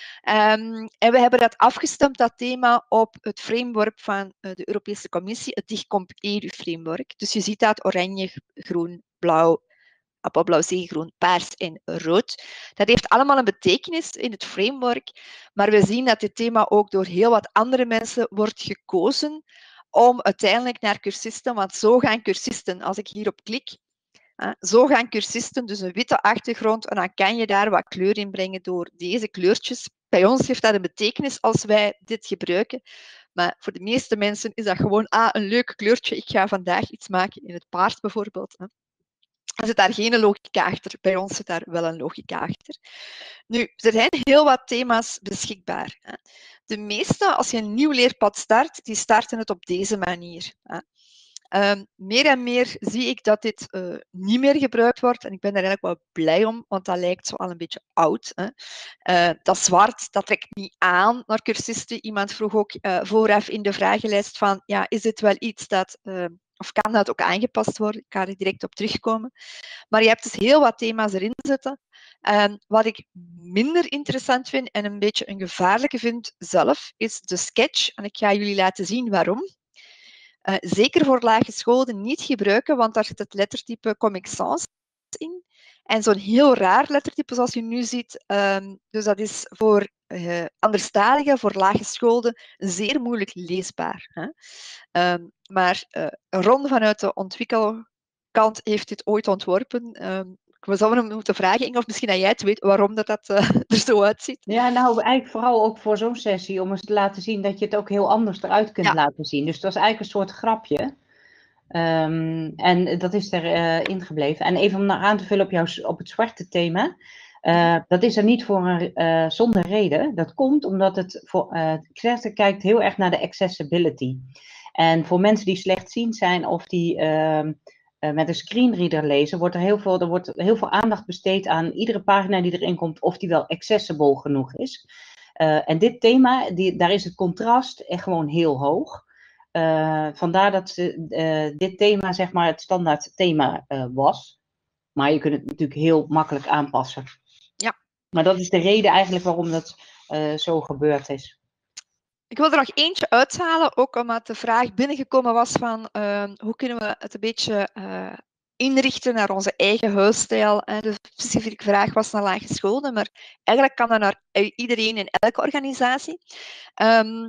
Um, en we hebben dat afgestemd, dat thema, op het framework van uh, de Europese Commissie, het DIGCOMP E U framework. Dus je ziet dat oranje, groen, blauw, appelblauw, zeegroen, paars en rood. Dat heeft allemaal een betekenis in het framework, maar we zien dat dit thema ook door heel wat andere mensen wordt gekozen om uiteindelijk naar cursisten, want zo gaan cursisten, als ik hierop klik, zo gaan cursisten, dus een witte achtergrond, en dan kan je daar wat kleur in brengen door deze kleurtjes. Bij ons heeft dat een betekenis als wij dit gebruiken, maar voor de meeste mensen is dat gewoon ah, een leuk kleurtje. Ik ga vandaag iets maken in het paars bijvoorbeeld. Er zit daar geen logica achter. Bij ons zit daar wel een logica achter. Nu, er zijn heel wat thema's beschikbaar. De meeste, als je een nieuw leerpad start, die starten het op deze manier. Um, meer en meer zie ik dat dit uh, niet meer gebruikt wordt. En ik ben daar eigenlijk wel blij om, want dat lijkt zo al een beetje oud. Hè. Uh, dat zwart, dat trekt niet aan naar cursisten. Iemand vroeg ook uh, vooraf in de vragenlijst van, ja, is dit wel iets dat... Uh, Of kan dat ook aangepast worden? Ik ga er direct op terugkomen. Maar je hebt dus heel wat thema's erin zitten. Um, wat ik minder interessant vind en een beetje een gevaarlijke vind zelf, is de sketch. En ik ga jullie laten zien waarom. Uh, zeker voor lage scholen niet gebruiken, want daar zit het lettertype Comic Sans in. En zo'n heel raar lettertype zoals je nu ziet. Um, dus dat is voor uh, anderstaligen, voor lage scholen, zeer moeilijk leesbaar. Hè? Um, maar uh, Ron vanuit de ontwikkelkant heeft dit ooit ontworpen. Um, we zouden hem moeten vragen, Inge, of misschien dat jij het weet waarom dat, dat uh, er zo uitziet.
Ja, nou eigenlijk vooral ook voor zo'n sessie om eens te laten zien dat je het ook heel anders eruit kunt ja. laten zien. Dus dat is eigenlijk een soort grapje. Um, en dat is erin uh, gebleven. En even om naar aan te vullen op, jouw, op het zwarte thema. Uh, dat is er niet voor een, uh, zonder reden. Dat komt omdat het voor uh, Xerte kijkt heel erg naar de accessibility. En voor mensen die slechtziend zijn of die uh, uh, met een screenreader lezen, wordt er heel veel, er wordt heel veel aandacht besteed aan iedere pagina die erin komt, of die wel accessible genoeg is. Uh, en dit thema, die, daar is het contrast echt gewoon heel hoog. Uh, vandaar dat ze, uh, dit thema zeg maar het standaard thema uh, was. Maar je kunt het natuurlijk heel makkelijk aanpassen.
Ja.
Maar dat is de reden eigenlijk waarom dat uh, zo gebeurd is.
Ik wil er nog eentje uithalen, ook omdat de vraag binnengekomen was van uh, hoe kunnen we het een beetje uh, inrichten naar onze eigen huisstijl. Hè. De specifieke vraag was naar lage scholen, maar eigenlijk kan dat naar iedereen in elke organisatie. Um,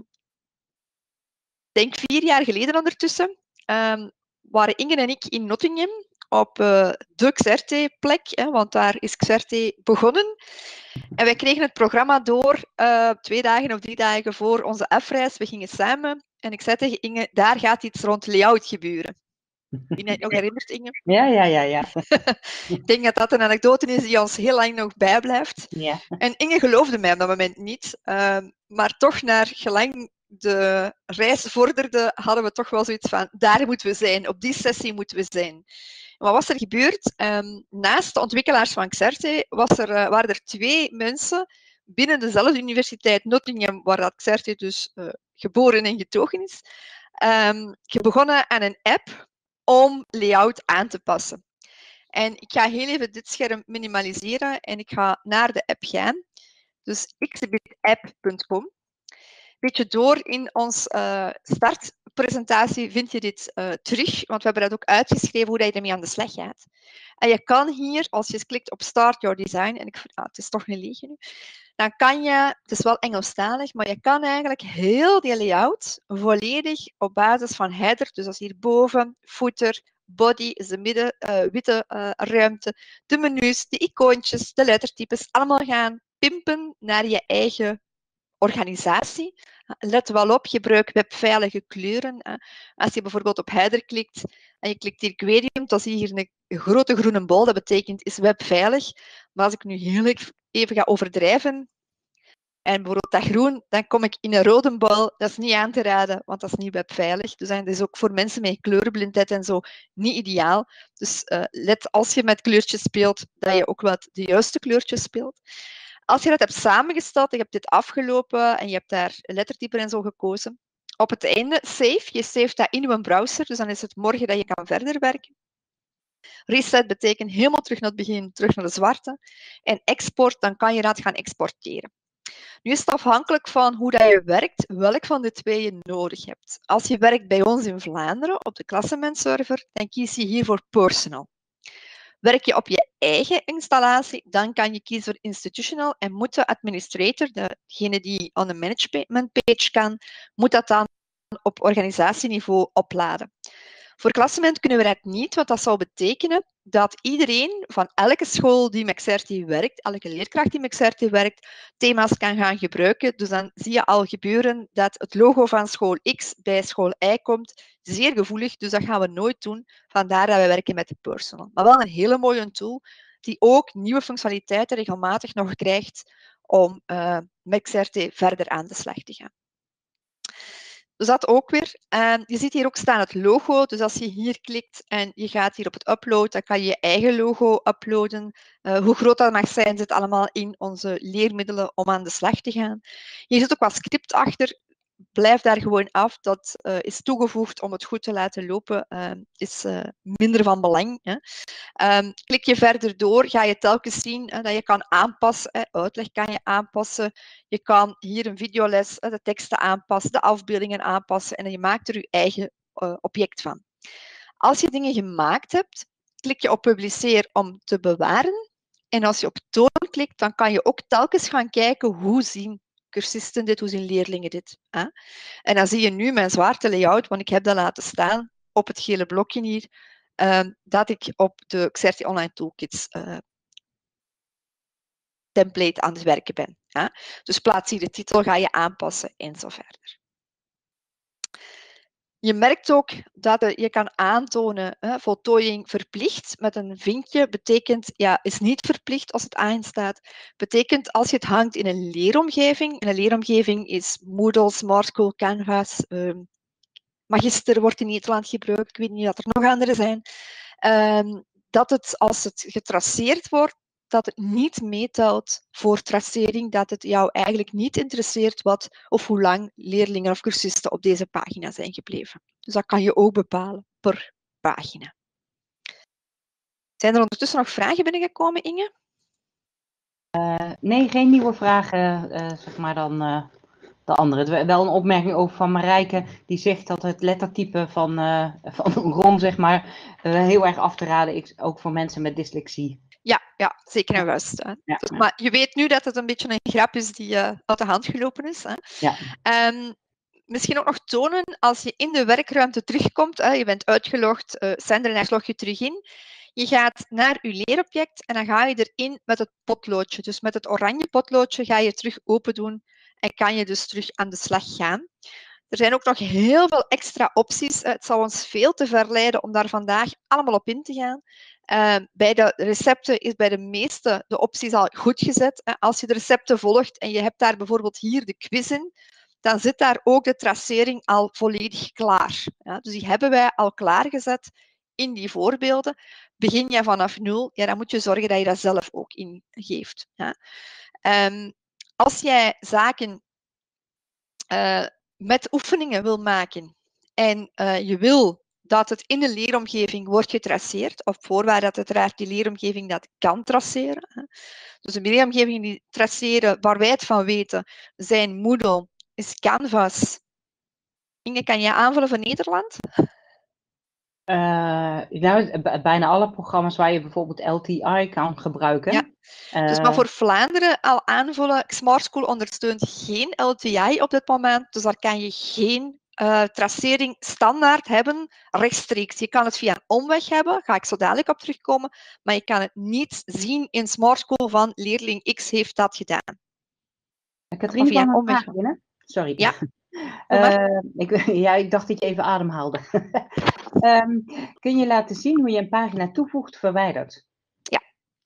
Ik denk vier jaar geleden ondertussen um, waren Inge en ik in Nottingham op uh, de Xerte-plek, want daar is Xerte begonnen. En wij kregen het programma door uh, twee dagen of drie dagen voor onze afreis. We gingen samen en ik zei tegen Inge, daar gaat iets rond layout gebeuren. Die je nog herinnert, Inge?
Ja, ja, ja. ja.
Ik denk dat dat een anekdote is die ons heel lang nog bijblijft.
Ja.
En Inge geloofde mij op dat moment niet, uh, maar toch naar gelang de reis vorderde, hadden we toch wel zoiets van, daar moeten we zijn, op die sessie moeten we zijn. En wat was er gebeurd? Um, naast de ontwikkelaars van Xerte was er, uh, waren er twee mensen binnen dezelfde universiteit, Nottingham, waar dat Xerte dus uh, geboren en getogen is, um, begonnen aan een app om layout aan te passen. En ik ga heel even dit scherm minimaliseren en ik ga naar de app gaan. Dus exhibit app punt com. Beetje door in ons uh, startpresentatie vind je dit uh, terug, want we hebben dat ook uitgeschreven hoe dat je ermee aan de slag gaat. En je kan hier, als je eens klikt op Start Your Design, en ik, ah, het is toch een leegje nu, dan kan je, het is wel Engelstalig, maar je kan eigenlijk heel die layout volledig op basis van header, dus als hierboven, footer, body is de midden, uh, witte uh, ruimte, de menus, de icoontjes, de lettertypes, allemaal gaan pimpen naar je eigen organisatie. Let wel op, gebruik webveilige kleuren. Als je bijvoorbeeld op header klikt en je klikt hier Querium, dan zie je hier een grote groene bol. Dat betekent is webveilig. Maar als ik nu heel even ga overdrijven en bijvoorbeeld dat groen, dan kom ik in een rode bol. Dat is niet aan te raden, want dat is niet webveilig. Dus dat is ook voor mensen met kleurenblindheid en zo niet ideaal. Dus uh, let als je met kleurtjes speelt, dat je ook wat de juiste kleurtjes speelt. Als je dat hebt samengesteld, je hebt dit afgelopen en je hebt daar lettertype en zo gekozen. Op het einde, save. Je saved dat in je browser, dus dan is het morgen dat je kan verder werken. Reset betekent helemaal terug naar het begin, terug naar de zwarte. En export, dan kan je dat gaan exporteren. Nu is het afhankelijk van hoe dat je werkt, welk van de twee je nodig hebt. Als je werkt bij ons in Vlaanderen, op de Klassementserver, dan kies je hier voor Personal. Werk je op je eigen installatie, dan kan je kiezen voor Institutional en moet de administrator, degene die aan de management page kan, moet dat dan op organisatieniveau opladen. Voor Klassement kunnen we dat niet, want dat zou betekenen dat iedereen van elke school die met Xerte werkt, elke leerkracht die met Xerte werkt, thema's kan gaan gebruiken. Dus dan zie je al gebeuren dat het logo van school X bij school Y komt. Zeer gevoelig, dus dat gaan we nooit doen. Vandaar dat we werken met de Personal. Maar wel een hele mooie tool die ook nieuwe functionaliteiten regelmatig nog krijgt om uh, met Xerte verder aan de slag te gaan. Dus dat ook weer. Uh, je ziet hier ook staan het logo. Dus als je hier klikt en je gaat hier op het upload, dan kan je je eigen logo uploaden. Uh, hoe groot dat mag zijn, zit allemaal in onze leermiddelen om aan de slag te gaan. Hier zit ook wat script achter. Blijf daar gewoon af. Dat uh, is toegevoegd om het goed te laten lopen. Uh, is uh, minder van belang. Hè. Um, klik je verder door, ga je telkens zien hè, dat je kan aanpassen. Hè. Uitleg kan je aanpassen. Je kan hier een videoles, hè, de teksten aanpassen, de afbeeldingen aanpassen en je maakt er je eigen uh, object van. Als je dingen gemaakt hebt, klik je op publiceer om te bewaren. En als je op toon klikt, dan kan je ook telkens gaan kijken hoe zien cursisten dit, hoe zien leerlingen dit. Hè? En dan zie je nu mijn zwarte layout, want ik heb dat laten staan op het gele blokje hier, uh, dat ik op de Xerte Online Toolkits uh, template aan het werken ben. Hè? Dus plaats hier de titel, ga je aanpassen en zo verder. Je merkt ook dat je kan aantonen, hè, voltooiing verplicht met een vinkje, betekent, ja, is niet verplicht als het aanstaat. Betekent als je het hangt in een leeromgeving. In een leeromgeving is Moodle, Smart School, Canvas, um, Magister wordt in Nederland gebruikt, ik weet niet dat er nog andere zijn. Um, dat het, als het getraceerd wordt, dat het niet meetelt voor tracering, dat het jou eigenlijk niet interesseert wat of hoe lang leerlingen of cursisten op deze pagina zijn gebleven. Dus dat kan je ook bepalen per pagina. Zijn er ondertussen nog vragen binnengekomen, Inge?
Uh, nee, geen nieuwe vragen, uh, zeg maar dan uh, de andere. Wel een opmerking over van Marijke, die zegt dat het lettertype van, uh, van Rom, zeg maar, uh, heel erg af te raden is, ook voor mensen met dyslexie.
Ja, ja, zeker en vast. Ja, ja. Maar je weet nu dat het een beetje een grap is die uh, uit de hand gelopen is. Hè.
Ja.
Um, misschien ook nog tonen, als je in de werkruimte terugkomt, hè, je bent uitgelogd, uh, Sander en hij log je terug in. Je gaat naar je leerobject en dan ga je erin met het potloodje. Dus met het oranje potloodje ga je terug open doen en kan je dus terug aan de slag gaan. Er zijn ook nog heel veel extra opties. Het zal ons veel te ver leiden om daar vandaag allemaal op in te gaan. Uh, bij de recepten is bij de meeste de opties al goed gezet. Als je de recepten volgt en je hebt daar bijvoorbeeld hier de quiz in, dan zit daar ook de tracering al volledig klaar. Ja, dus die hebben wij al klaargezet in die voorbeelden. Begin je vanaf nul, ja, dan moet je zorgen dat je dat zelf ook ingeeft. Ja. Um, als jij zaken uh, met oefeningen wil maken en uh, je wil dat het in de leeromgeving wordt getraceerd, op voorwaarde dat uiteraard die leeromgeving dat kan traceren. Hè. Dus de leeromgevingen die traceren, waar wij het van weten, zijn Moodle, is Canvas. Inge, kan jij aanvullen voor Nederland?
Uh, nou, bijna alle programma's waar je bijvoorbeeld L T I kan gebruiken.
Ja. Uh, dus maar voor Vlaanderen al aanvullen, Smart School ondersteunt geen L T I op dit moment, dus daar kan je geen uh, tracering standaard hebben rechtstreeks. Je kan het via een omweg hebben, ga ik zo dadelijk op terugkomen, maar je kan het niet zien in Smart School van leerling X heeft dat gedaan.
Katrien, via een omweg binnen? Sorry.
Ja.
Uh, ik, ja, ik dacht dat je even ademhaalde. um, kun je laten zien hoe je een pagina toevoegt, verwijdert?
Ja.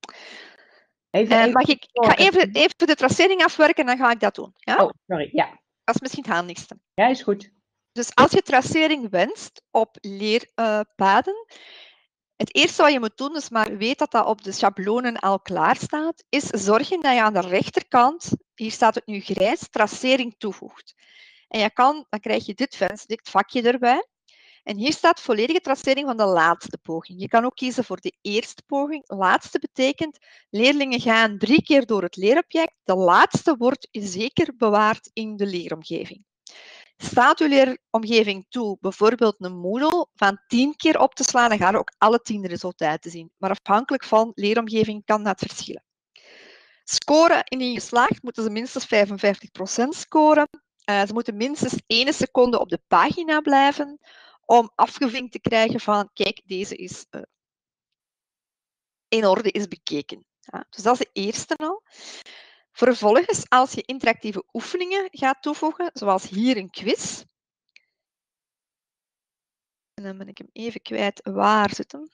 Even,
uh,
even
mag ik, ik ga even, even de tracering afwerken en dan ga ik dat doen. Ja?
Oh, sorry. Ja.
Dat is misschien het handigste.
Ja, is goed.
Dus als je tracering wenst op leerpaden, uh, het eerste wat je moet doen, dus maar weet dat dat op de schablonen al klaar staat, is zorgen dat je aan de rechterkant, hier staat het nu grijs, tracering toevoegt. En je kan, dan krijg je dit venster, dit vakje erbij. En hier staat volledige tracering van de laatste poging. Je kan ook kiezen voor de eerste poging. Laatste betekent, leerlingen gaan drie keer door het leerobject. De laatste wordt zeker bewaard in de leeromgeving. Staat uw leeromgeving toe, bijvoorbeeld een Moodle, van tien keer op te slaan, dan gaan we ook alle tien resultaten zien. Maar afhankelijk van leeromgeving kan dat verschillen. Scoren indien geslaagd moeten ze minstens vijfenvijftig procent scoren. Uh, ze moeten minstens één seconde op de pagina blijven om afgevinkt te krijgen van, kijk, deze is uh, in orde, is bekeken. Ja, dus dat is de eerste al. Vervolgens, als je interactieve oefeningen gaat toevoegen, zoals hier een quiz. En dan ben ik hem even kwijt. Waar zit hem?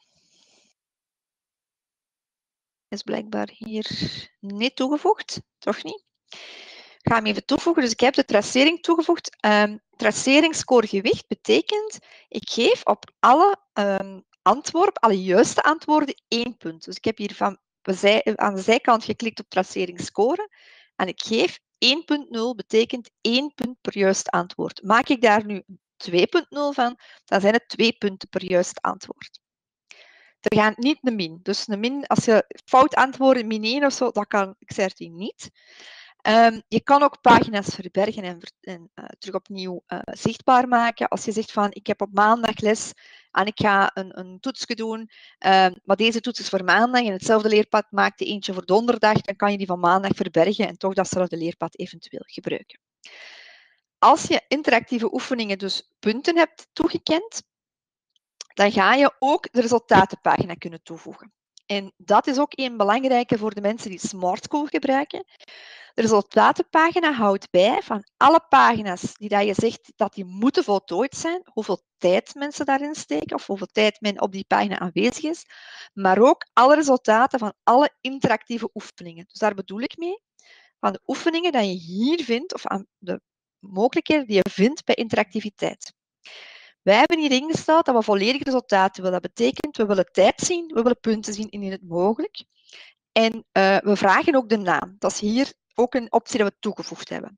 Is blijkbaar hier niet toegevoegd. Toch niet? Ik ga hem even toevoegen. Dus ik heb de tracering toegevoegd. Um, tracering scoregewicht betekent, ik geef op alle um, antwoorden, alle juiste antwoorden één punt. Dus ik heb hier van, aan de zijkant geklikt op tracering scoren. En ik geef één punt nul betekent één punt per juist antwoord. Maak ik daar nu twee punt nul van, dan zijn het twee punten per juist antwoord. Er gaat niet een min. Dus een min, als je fout antwoordt, min één of zo, dat kan Xerti niet. Um, je kan ook pagina's verbergen en, en uh, terug opnieuw uh, zichtbaar maken. Als je zegt van, ik heb op maandag les en ik ga een, een toetsje doen, uh, maar deze toets is voor maandag en hetzelfde leerpad maakt de eentje voor donderdag, dan kan je die van maandag verbergen en toch datzelfde leerpad eventueel gebruiken. Als je interactieve oefeningen dus punten hebt toegekend, dan ga je ook de resultatenpagina kunnen toevoegen. En dat is ook een belangrijke voor de mensen die Smart School gebruiken. De resultatenpagina houdt bij van alle pagina's die dat je zegt dat die moeten voltooid zijn, hoeveel tijd mensen daarin steken of hoeveel tijd men op die pagina aanwezig is, maar ook alle resultaten van alle interactieve oefeningen. Dus daar bedoel ik mee, van de oefeningen die je hier vindt, of aan de mogelijkheden die je vindt bij interactiviteit. Wij hebben hier ingesteld dat we volledige resultaten willen. Dat betekent, we willen tijd zien, we willen punten zien indien het mogelijk. En uh, we vragen ook de naam. Dat is hier ook een optie dat we toegevoegd hebben.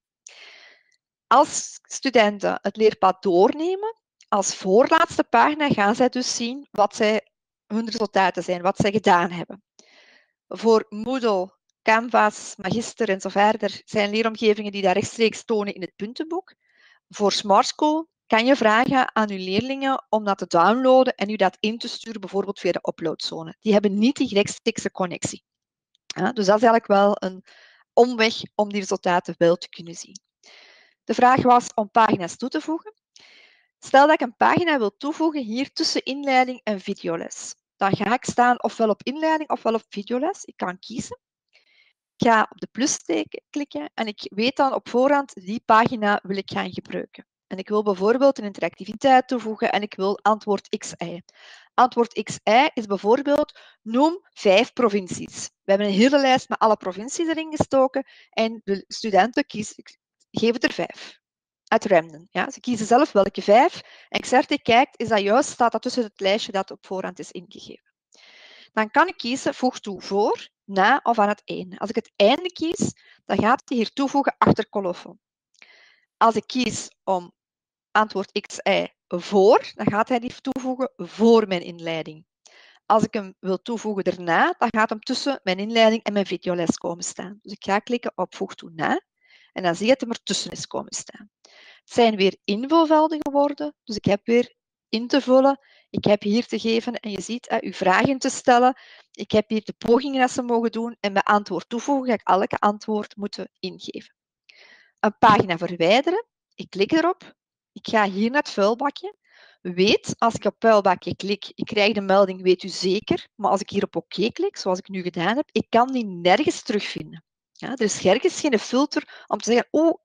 Als studenten het leerpad doornemen, als voorlaatste pagina gaan zij dus zien wat zij, hun resultaten zijn, wat zij gedaan hebben. Voor Moodle, Canvas, Magister en zo verder zijn leeromgevingen die dat rechtstreeks tonen in het puntenboek. Voor Smart School kan je vragen aan uw leerlingen om dat te downloaden en u dat in te sturen, bijvoorbeeld via de uploadzone. Die hebben niet die rechtstreekse connectie. Ja, dus dat is eigenlijk wel een omweg om die resultaten wel te kunnen zien. De vraag was om pagina's toe te voegen. Stel dat ik een pagina wil toevoegen hier tussen inleiding en videoles. Dan ga ik staan ofwel op inleiding ofwel op videoles. Ik kan kiezen. Ik ga op de plusteken klikken en ik weet dan op voorhand die pagina wil ik gaan gebruiken. En ik wil bijvoorbeeld een interactiviteit toevoegen en ik wil antwoord X I. Antwoord X I is bijvoorbeeld, noem vijf provincies. We hebben een hele lijst met alle provincies erin gestoken en de studenten kiezen, geven er vijf. Uit random. Ja? Ze kiezen zelf welke vijf. En Xerte kijkt, is dat juist, staat dat tussen het lijstje dat op voorhand is ingegeven. Dan kan ik kiezen, voeg toe voor, na of aan het einde. Als ik het einde kies, dan gaat hij hier toevoegen achter colofon. Als ik kies om antwoord X, Y voor, dan gaat hij die toevoegen voor mijn inleiding. Als ik hem wil toevoegen daarna, dan gaat hem tussen mijn inleiding en mijn videoles komen staan. Dus ik ga klikken op voeg toe na en dan zie je dat hem ertussen is komen staan. Het zijn weer invulvelden geworden, dus ik heb weer in te vullen. Ik heb hier te geven en je ziet uh, uw vragen te stellen. Ik heb hier de pogingen dat ze mogen doen en bij antwoord toevoegen ga ik elke antwoord moeten ingeven. Een pagina verwijderen. Ik klik erop. Ik ga hier naar het vuilbakje. Weet, als ik op vuilbakje klik, ik krijg de melding, weet u zeker. Maar als ik hier op oké klik, zoals ik nu gedaan heb, ik kan die nergens terugvinden. Ja, er is nergens geen filter om te zeggen, oh,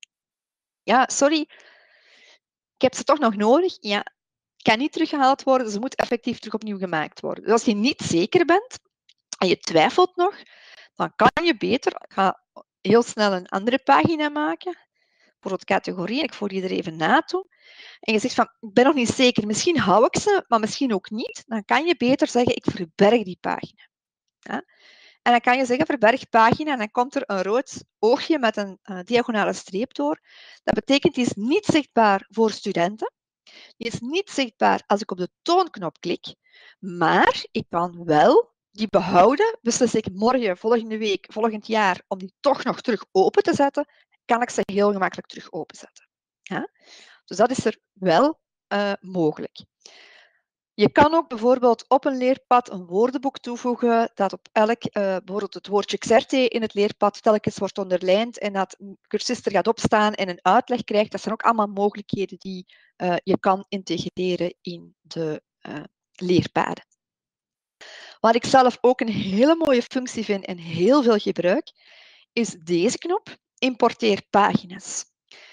ja, sorry, ik heb ze toch nog nodig. Ja, kan niet teruggehaald worden, ze moet effectief terug opnieuw gemaakt worden. Dus als je niet zeker bent en je twijfelt nog, dan kan je beter, ik ga heel snel een andere pagina maken, bijvoorbeeld categorie, ik voer die er even naartoe. En je zegt van, ik ben nog niet zeker, misschien hou ik ze, maar misschien ook niet. Dan kan je beter zeggen, ik verberg die pagina. Ja? En dan kan je zeggen, verberg pagina, en dan komt er een rood oogje met een uh, diagonale streep door. Dat betekent, die is niet zichtbaar voor studenten. Die is niet zichtbaar als ik op de toonknop klik, maar ik kan wel die behouden. Beslis ik morgen, volgende week, volgend jaar, om die toch nog terug open te zetten, kan ik ze heel gemakkelijk terug openzetten. Ja? Dus dat is er wel uh, mogelijk. Je kan ook bijvoorbeeld op een leerpad een woordenboek toevoegen dat op elk, uh, bijvoorbeeld het woordje Xerte in het leerpad telkens wordt onderlijnd en dat een cursist er gaat opstaan en een uitleg krijgt. Dat zijn ook allemaal mogelijkheden die uh, je kan integreren in de uh, leerpaden. Wat ik zelf ook een hele mooie functie vind en heel veel gebruik, is deze knop, importeer pagina's.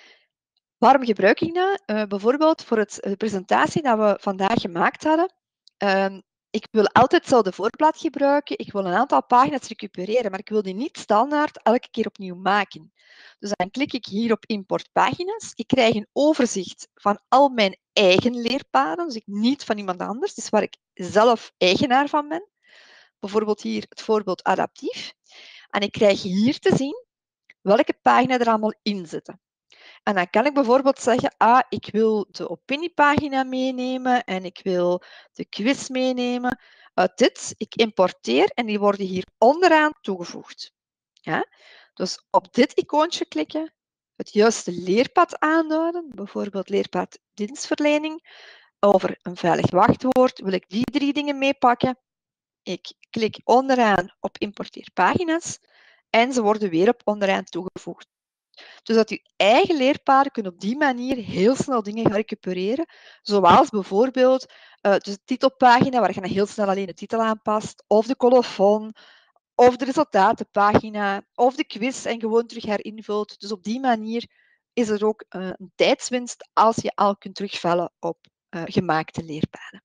Waarom gebruik ik dat? Uh, bijvoorbeeld voor het, de presentatie dat we vandaag gemaakt hadden. Uh, ik wil altijd hetzelfde voorblad gebruiken. Ik wil een aantal pagina's recupereren, maar ik wil die niet standaard elke keer opnieuw maken. Dus dan klik ik hier op import pagina's. Ik krijg een overzicht van al mijn eigen leerpaden, dus ik niet van iemand anders, dus waar ik zelf eigenaar van ben. Bijvoorbeeld hier het voorbeeld adaptief. En ik krijg hier te zien welke pagina er allemaal in zitten. En dan kan ik bijvoorbeeld zeggen, ah, ik wil de opiniepagina meenemen en ik wil de quiz meenemen. Uit dit, ik importeer en die worden hier onderaan toegevoegd. Ja? Dus op dit icoontje klikken, het juiste leerpad aanduiden, bijvoorbeeld leerpad dienstverlening. Over een veilig wachtwoord wil ik die drie dingen meepakken. Ik klik onderaan op importeer pagina's en ze worden weer op onderaan toegevoegd. Dus dat je eigen leerpaden kunnen op die manier heel snel dingen gaan recupereren. Zoals bijvoorbeeld uh, de titelpagina, waar je dan heel snel alleen de titel aanpast. Of de colofon, of de resultatenpagina, of de quiz en gewoon terug herinvult. Dus op die manier is er ook uh, een tijdswinst als je al kunt terugvallen op uh, gemaakte leerpaden.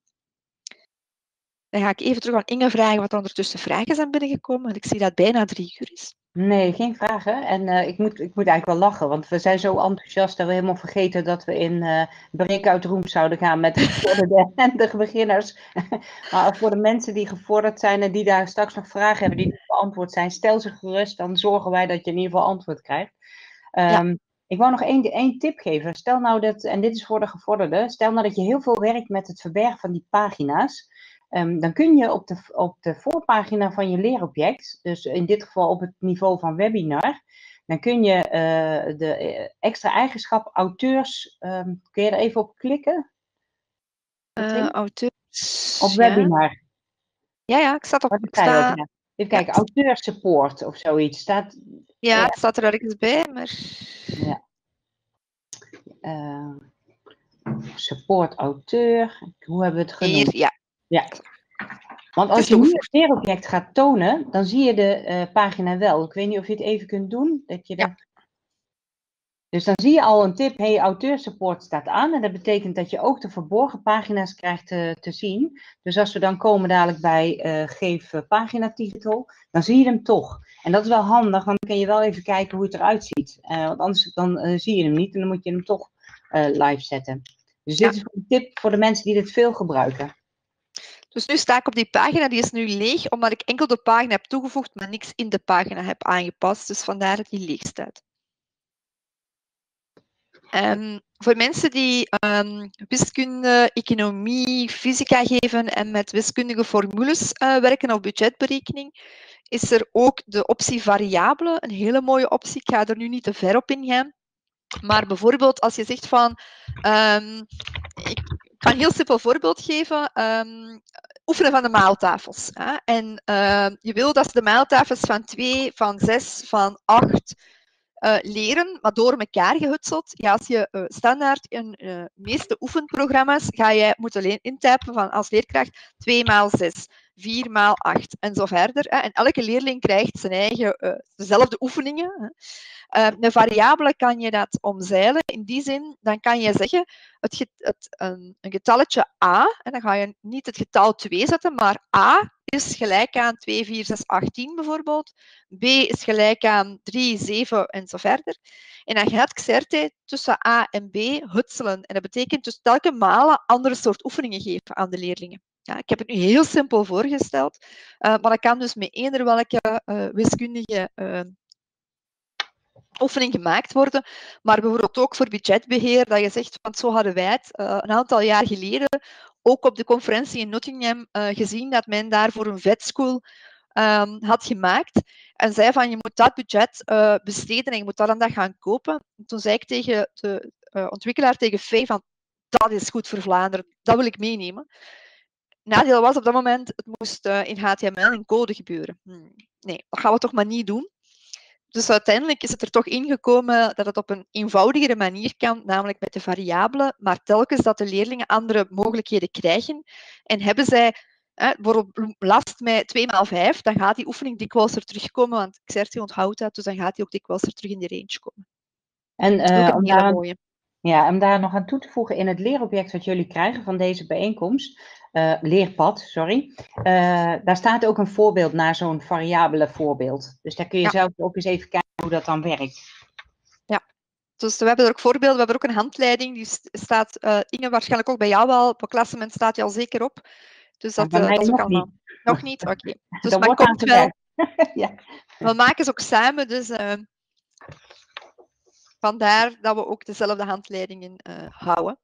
Dan ga ik even terug aan Inge vragen wat er ondertussen vragen zijn binnengekomen. Want ik zie dat het bijna drie uur is.
Nee, geen vragen. En uh, ik, moet, ik moet eigenlijk wel lachen, want we zijn zo enthousiast dat we helemaal vergeten dat we in uh, breakout rooms zouden gaan met de gevorderden en de beginners. Maar voor de mensen die gevorderd zijn en die daar straks nog vragen hebben die niet beantwoord zijn, stel ze gerust, dan zorgen wij dat je in ieder geval antwoord krijgt. Um, ja. Ik wou nog één, één tip geven. Stel nou dat, en dit is voor de gevorderden, stel nou dat je heel veel werkt met het verbergen van die pagina's. Um, dan kun je op de, op de voorpagina van je leerobject, dus in dit geval op het niveau van webinar, dan kun je uh, de extra eigenschap auteurs, um, kun je er even op klikken?
Uh, auteurs,
op webinar.
Ja, ja, ik zat op.
Ik sta... ook, ja. Even kijken, ja. Auteursupport of zoiets. Staat,
ja, ja, het staat er ergens bij, maar...
Ja. Uh, support auteur, hoe hebben we het genoemd?
Hier, ja.
Ja. Want als je nu het leerobject gaat tonen, dan zie je de uh, pagina wel. Ik weet niet of je het even kunt doen. Dat je
ja.
dat... Dus dan zie je al een tip, hey, auteursupport staat aan. En dat betekent dat je ook de verborgen pagina's krijgt uh, te zien. Dus als we dan komen dadelijk bij uh, geef uh, paginatitel, dan zie je hem toch. En dat is wel handig, want dan kun je wel even kijken hoe het eruit ziet. Uh, want anders dan, uh, zie je hem niet en dan moet je hem toch uh, live zetten. Dus dit ja. is een tip voor de mensen die dit veel gebruiken.
Dus nu sta ik op die pagina, die is nu leeg, omdat ik enkel de pagina heb toegevoegd, maar niks in de pagina heb aangepast. Dus vandaar dat die leeg staat. Um, voor mensen die um, wiskunde, economie, fysica geven en met wiskundige formules uh, werken of budgetberekening, is er ook de optie variabelen, een hele mooie optie. Ik ga er nu niet te ver op ingaan. Maar bijvoorbeeld als je zegt van, um, ik kan een heel simpel voorbeeld geven, um, oefenen van de maaltafels. Hè? En uh, je wil dat ze de maaltafels van twee, van zes, van acht uh, leren, maar door elkaar gehutseld. Ja, als je uh, standaard in de uh, meeste oefenprogramma's ga je moeten alleen intypen van als leerkracht twee maal zes. vier maal acht en zo verder. Hè. En elke leerling krijgt zijn eigen, uh, dezelfde oefeningen. Hè. Uh, een variabele kan je dat omzeilen. In die zin, dan kan je zeggen, het get, het, een, een getalletje a, en dan ga je niet het getal twee zetten, maar a is gelijk aan twee, vier, zes, acht, tien bijvoorbeeld. B is gelijk aan drie, zeven en zo verder. En dan gaat Xerte tussen a en b hutselen. En dat betekent dus telke malen andere soort oefeningen geven aan de leerlingen. Ja, ik heb het nu heel simpel voorgesteld, uh, maar dat kan dus met eender welke uh, wiskundige uh, oefening gemaakt worden. Maar bijvoorbeeld ook voor budgetbeheer, dat je zegt, want zo hadden wij het uh, een aantal jaar geleden ook op de conferentie in Nottingham uh, gezien dat men daar voor een vetschool um, had gemaakt. En zei van, je moet dat budget uh, besteden en je moet dat en dat gaan kopen. En toen zei ik tegen de uh, ontwikkelaar, tegen Faye, van, dat is goed voor Vlaanderen, dat wil ik meenemen. Nadeel was op dat moment, het moest uh, in H T M L en code gebeuren. Hmm. Nee, dat gaan we toch maar niet doen. Dus uiteindelijk is het er toch ingekomen dat het op een eenvoudigere manier kan, namelijk met de variabelen, maar telkens dat de leerlingen andere mogelijkheden krijgen. En hebben zij eh, bijvoorbeeld last met twee maal vijf, dan gaat die oefening dikwijls er terugkomen, want Xerte onthoudt dat, dus dan gaat die ook dikwijls er terug in de range komen.
En uh, om, daar, mooie. Ja, om daar nog aan toe te voegen, in het leerobject wat jullie krijgen van deze bijeenkomst, uh, leerpad, sorry, uh, daar staat ook een voorbeeld naar zo'n variabele voorbeeld. Dus daar kun je ja. zelf ook eens even kijken hoe dat dan werkt.
Ja, dus we hebben er ook voorbeelden, we hebben ook een handleiding, die staat, uh, Inge, waarschijnlijk ook bij jou al, op een klassement staat die al zeker op. Dus dat, uh, dat is ook allemaal... Niet. Nog niet? Oké. Okay. Dus dat maar komt wel. Ja. We maken ze ook samen, dus... Uh, Vandaar dat we ook dezelfde handleidingen uh, houden.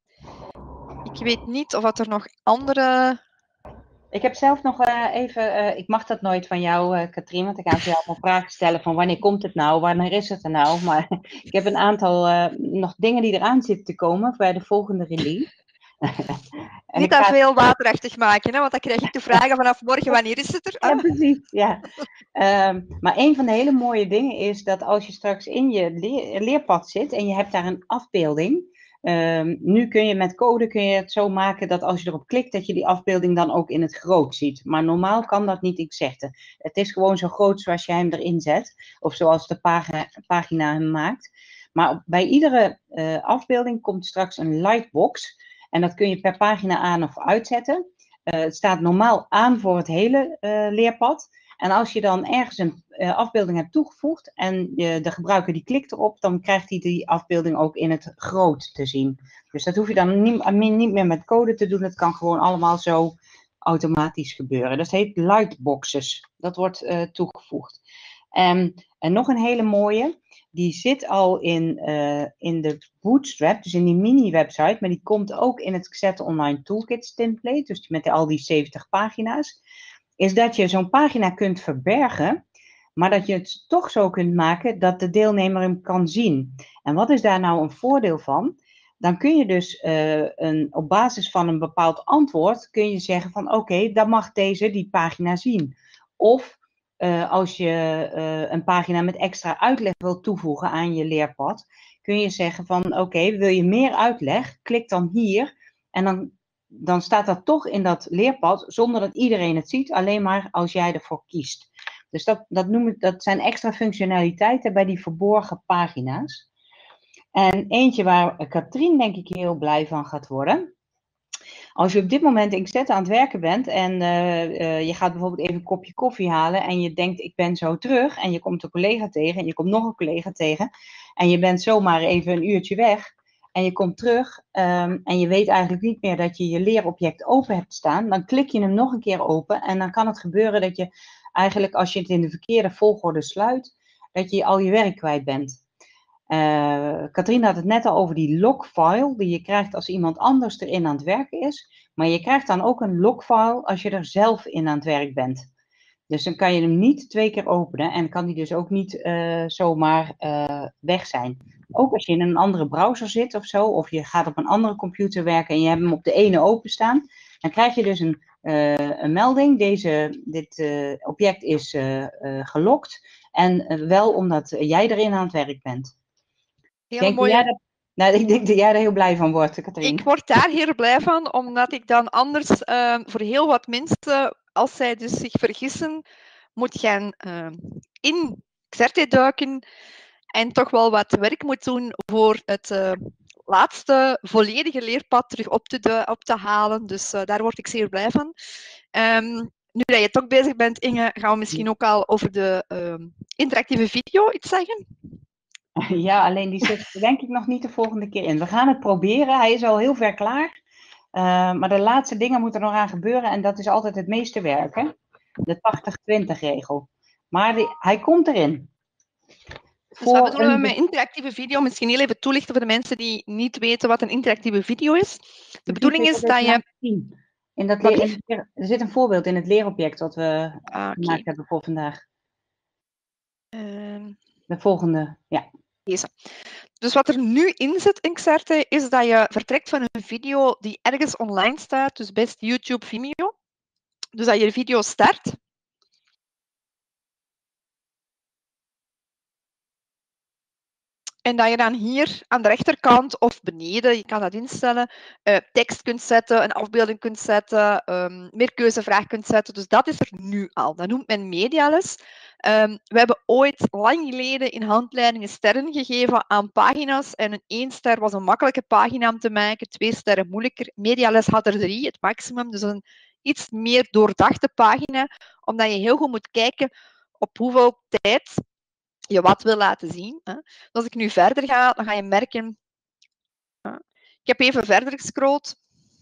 Ik weet niet of er nog andere...
Ik heb zelf nog uh, even... Uh, ik mag dat nooit van jou, uh, Katrien, want ik ga je allemaal vragen stellen van wanneer komt het nou, wanneer is het er nou. Maar ik heb een aantal uh, nog dingen die eraan zitten te komen bij de volgende release.
Niet te ga... veel waterachtig maken, hè? Want dan krijg ik de vragen vanaf morgen, wanneer is het er?
Ah. Ja, precies. Ja. um, maar een van de hele mooie dingen is dat als je straks in je leer, leerpad zit en je hebt daar een afbeelding. Um, nu kun je met code kun je het zo maken dat als je erop klikt, dat je die afbeelding dan ook in het groot ziet. Maar normaal kan dat niet in Xerte. Het is gewoon zo groot zoals jij hem erin zet. Of zoals de pagina, pagina hem maakt. Maar bij iedere uh, afbeelding komt straks een lightbox. En dat kun je per pagina aan of uitzetten. Uh, het staat normaal aan voor het hele uh, leerpad. En als je dan ergens een uh, afbeelding hebt toegevoegd en uh, de gebruiker die klikt erop, dan krijgt hij die afbeelding ook in het groot te zien. Dus dat hoef je dan niet, niet meer met code te doen. Het kan gewoon allemaal zo automatisch gebeuren. Dat heet lightboxes. Dat wordt uh, toegevoegd. Um, en nog een hele mooie. Die zit al in, uh, in de Bootstrap, dus in die mini-website, maar die komt ook in het Xerte Online Toolkits template, dus met al die zeventig pagina's, is dat je zo'n pagina kunt verbergen, maar dat je het toch zo kunt maken dat de deelnemer hem kan zien. En wat is daar nou een voordeel van? Dan kun je dus uh, een, op basis van een bepaald antwoord, kun je zeggen van oké, okay, dan mag deze die pagina zien. Of Uh, als je uh, een pagina met extra uitleg wil toevoegen aan je leerpad, kun je zeggen van oké, okay, wil je meer uitleg? Klik dan hier en dan, dan staat dat toch in dat leerpad zonder dat iedereen het ziet, alleen maar als jij ervoor kiest. Dus dat, dat, noem ik, dat zijn extra functionaliteiten bij die verborgen pagina's. En eentje waar Katrien denk ik heel blij van gaat worden. Als je op dit moment in Xette aan het werken bent en uh, uh, je gaat bijvoorbeeld even een kopje koffie halen en je denkt ik ben zo terug en je komt een collega tegen en je komt nog een collega tegen en je bent zomaar even een uurtje weg en je komt terug um, en je weet eigenlijk niet meer dat je je leerobject open hebt staan, dan klik je hem nog een keer open en dan kan het gebeuren dat je eigenlijk als je het in de verkeerde volgorde sluit, dat je al je werk kwijt bent. Uh, Katrien had het net al over die logfile die je krijgt als iemand anders erin aan het werken is. Maar je krijgt dan ook een logfile als je er zelf in aan het werk bent. Dus dan kan je hem niet twee keer openen en kan die dus ook niet uh, zomaar uh, weg zijn. Ook als je in een andere browser zit of zo, of je gaat op een andere computer werken en je hebt hem op de ene openstaan, dan krijg je dus een, uh, een melding. Deze, dit uh, object is uh, uh, gelokt en uh, wel omdat jij erin aan het werk bent. Denk mooie... jij dat, nou, ik denk dat jij er heel blij van wordt, Katrien.
Ik word daar heel blij van, omdat ik dan anders uh, voor heel wat mensen, als zij dus zich vergissen, moet gaan uh, in Xerte duiken en toch wel wat werk moet doen voor het uh, laatste volledige leerpad terug op te, op te halen. Dus uh, daar word ik zeer blij van. Um, nu dat je toch bezig bent, Inge, gaan we misschien ook al over de uh, interactieve video iets zeggen.
Ja, alleen die zit denk ik nog niet de volgende keer in. We gaan het proberen. Hij is al heel ver klaar. Uh, maar de laatste dingen moeten er nog aan gebeuren. En dat is altijd het meeste werk. Hè? De tachtig twintig regel. Maar die, hij komt erin.
Dus wat bedoelen we met interactieve video? Misschien heel even toelichten voor de mensen die niet weten wat een interactieve video is. De, de bedoeling is dat je...
In dat leer, in leer, er zit een voorbeeld in het leerobject dat we
ah,
gemaakt okay. hebben voor vandaag.
Uh...
De volgende, ja.
Deze. Dus wat er nu in zit in Xerte is dat je vertrekt van een video die ergens online staat, dus best YouTube, Vimeo. Dus dat je de video start. En dat je dan hier aan de rechterkant of beneden, je kan dat instellen, uh, tekst kunt zetten, een afbeelding kunt zetten, um, meer keuzevraag kunt zetten. Dus dat is er nu al. Dat noemt men mediales. Um, we hebben ooit lang geleden in handleidingen sterren gegeven aan pagina's. En een één ster was een makkelijke pagina om te maken, twee sterren moeilijker. Mediales had er drie, het maximum. Dus een iets meer doordachte pagina, omdat je heel goed moet kijken op hoeveel tijd je wat wil laten zien. Hè. Als ik nu verder ga, dan ga je merken... Uh, ik heb even verder gescrolld.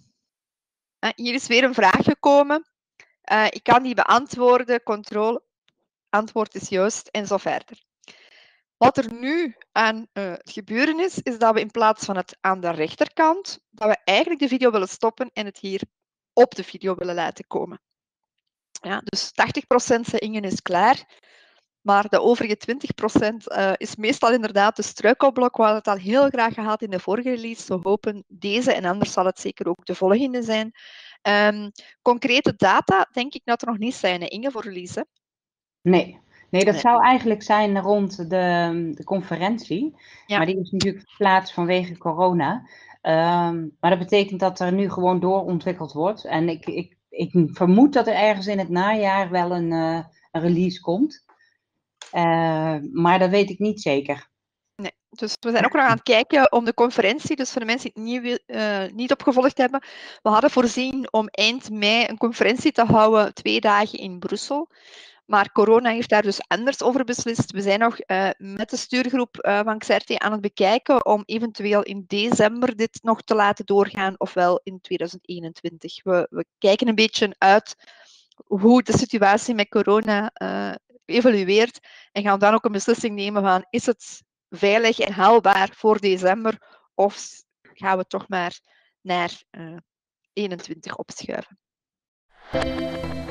Uh, hier is weer een vraag gekomen. Uh, ik kan die beantwoorden. Controle. Antwoord is juist. En zo verder. Wat er nu aan uh, het gebeuren is, is dat we in plaats van het aan de rechterkant, dat we eigenlijk de video willen stoppen en het hier op de video willen laten komen. Ja, dus tachtig procent zei Inge is klaar. Maar de overige twintig procent uh, is meestal inderdaad de struikelblok. We hadden het al heel graag gehad in de vorige release. We hopen deze en anders zal het zeker ook de volgende zijn. Um, concrete data denk ik dat er nog niet zijn, hè, Inge, voor release. Hè?
Nee. nee, dat nee. zou eigenlijk zijn rond de, de conferentie. Ja. Maar die is natuurlijk verplaatst vanwege corona. Um, maar dat betekent dat er nu gewoon doorontwikkeld wordt. En ik, ik, ik vermoed dat er ergens in het najaar wel een, uh, een release komt. Uh, maar dat weet ik niet zeker.
Nee, dus we zijn ook nog aan het kijken om de conferentie, dus voor de mensen die het niet, uh, niet opgevolgd hebben, we hadden voorzien om eind mei een conferentie te houden, twee dagen in Brussel. Maar corona heeft daar dus anders over beslist. We zijn nog uh, met de stuurgroep uh, van Xerte aan het bekijken om eventueel in december dit nog te laten doorgaan, ofwel in tweeduizend eenentwintig. We, we kijken een beetje uit hoe de situatie met corona uh, evolueert en gaan dan ook een beslissing nemen van is het veilig en haalbaar voor december of gaan we toch maar naar uh, eenentwintig opschuiven.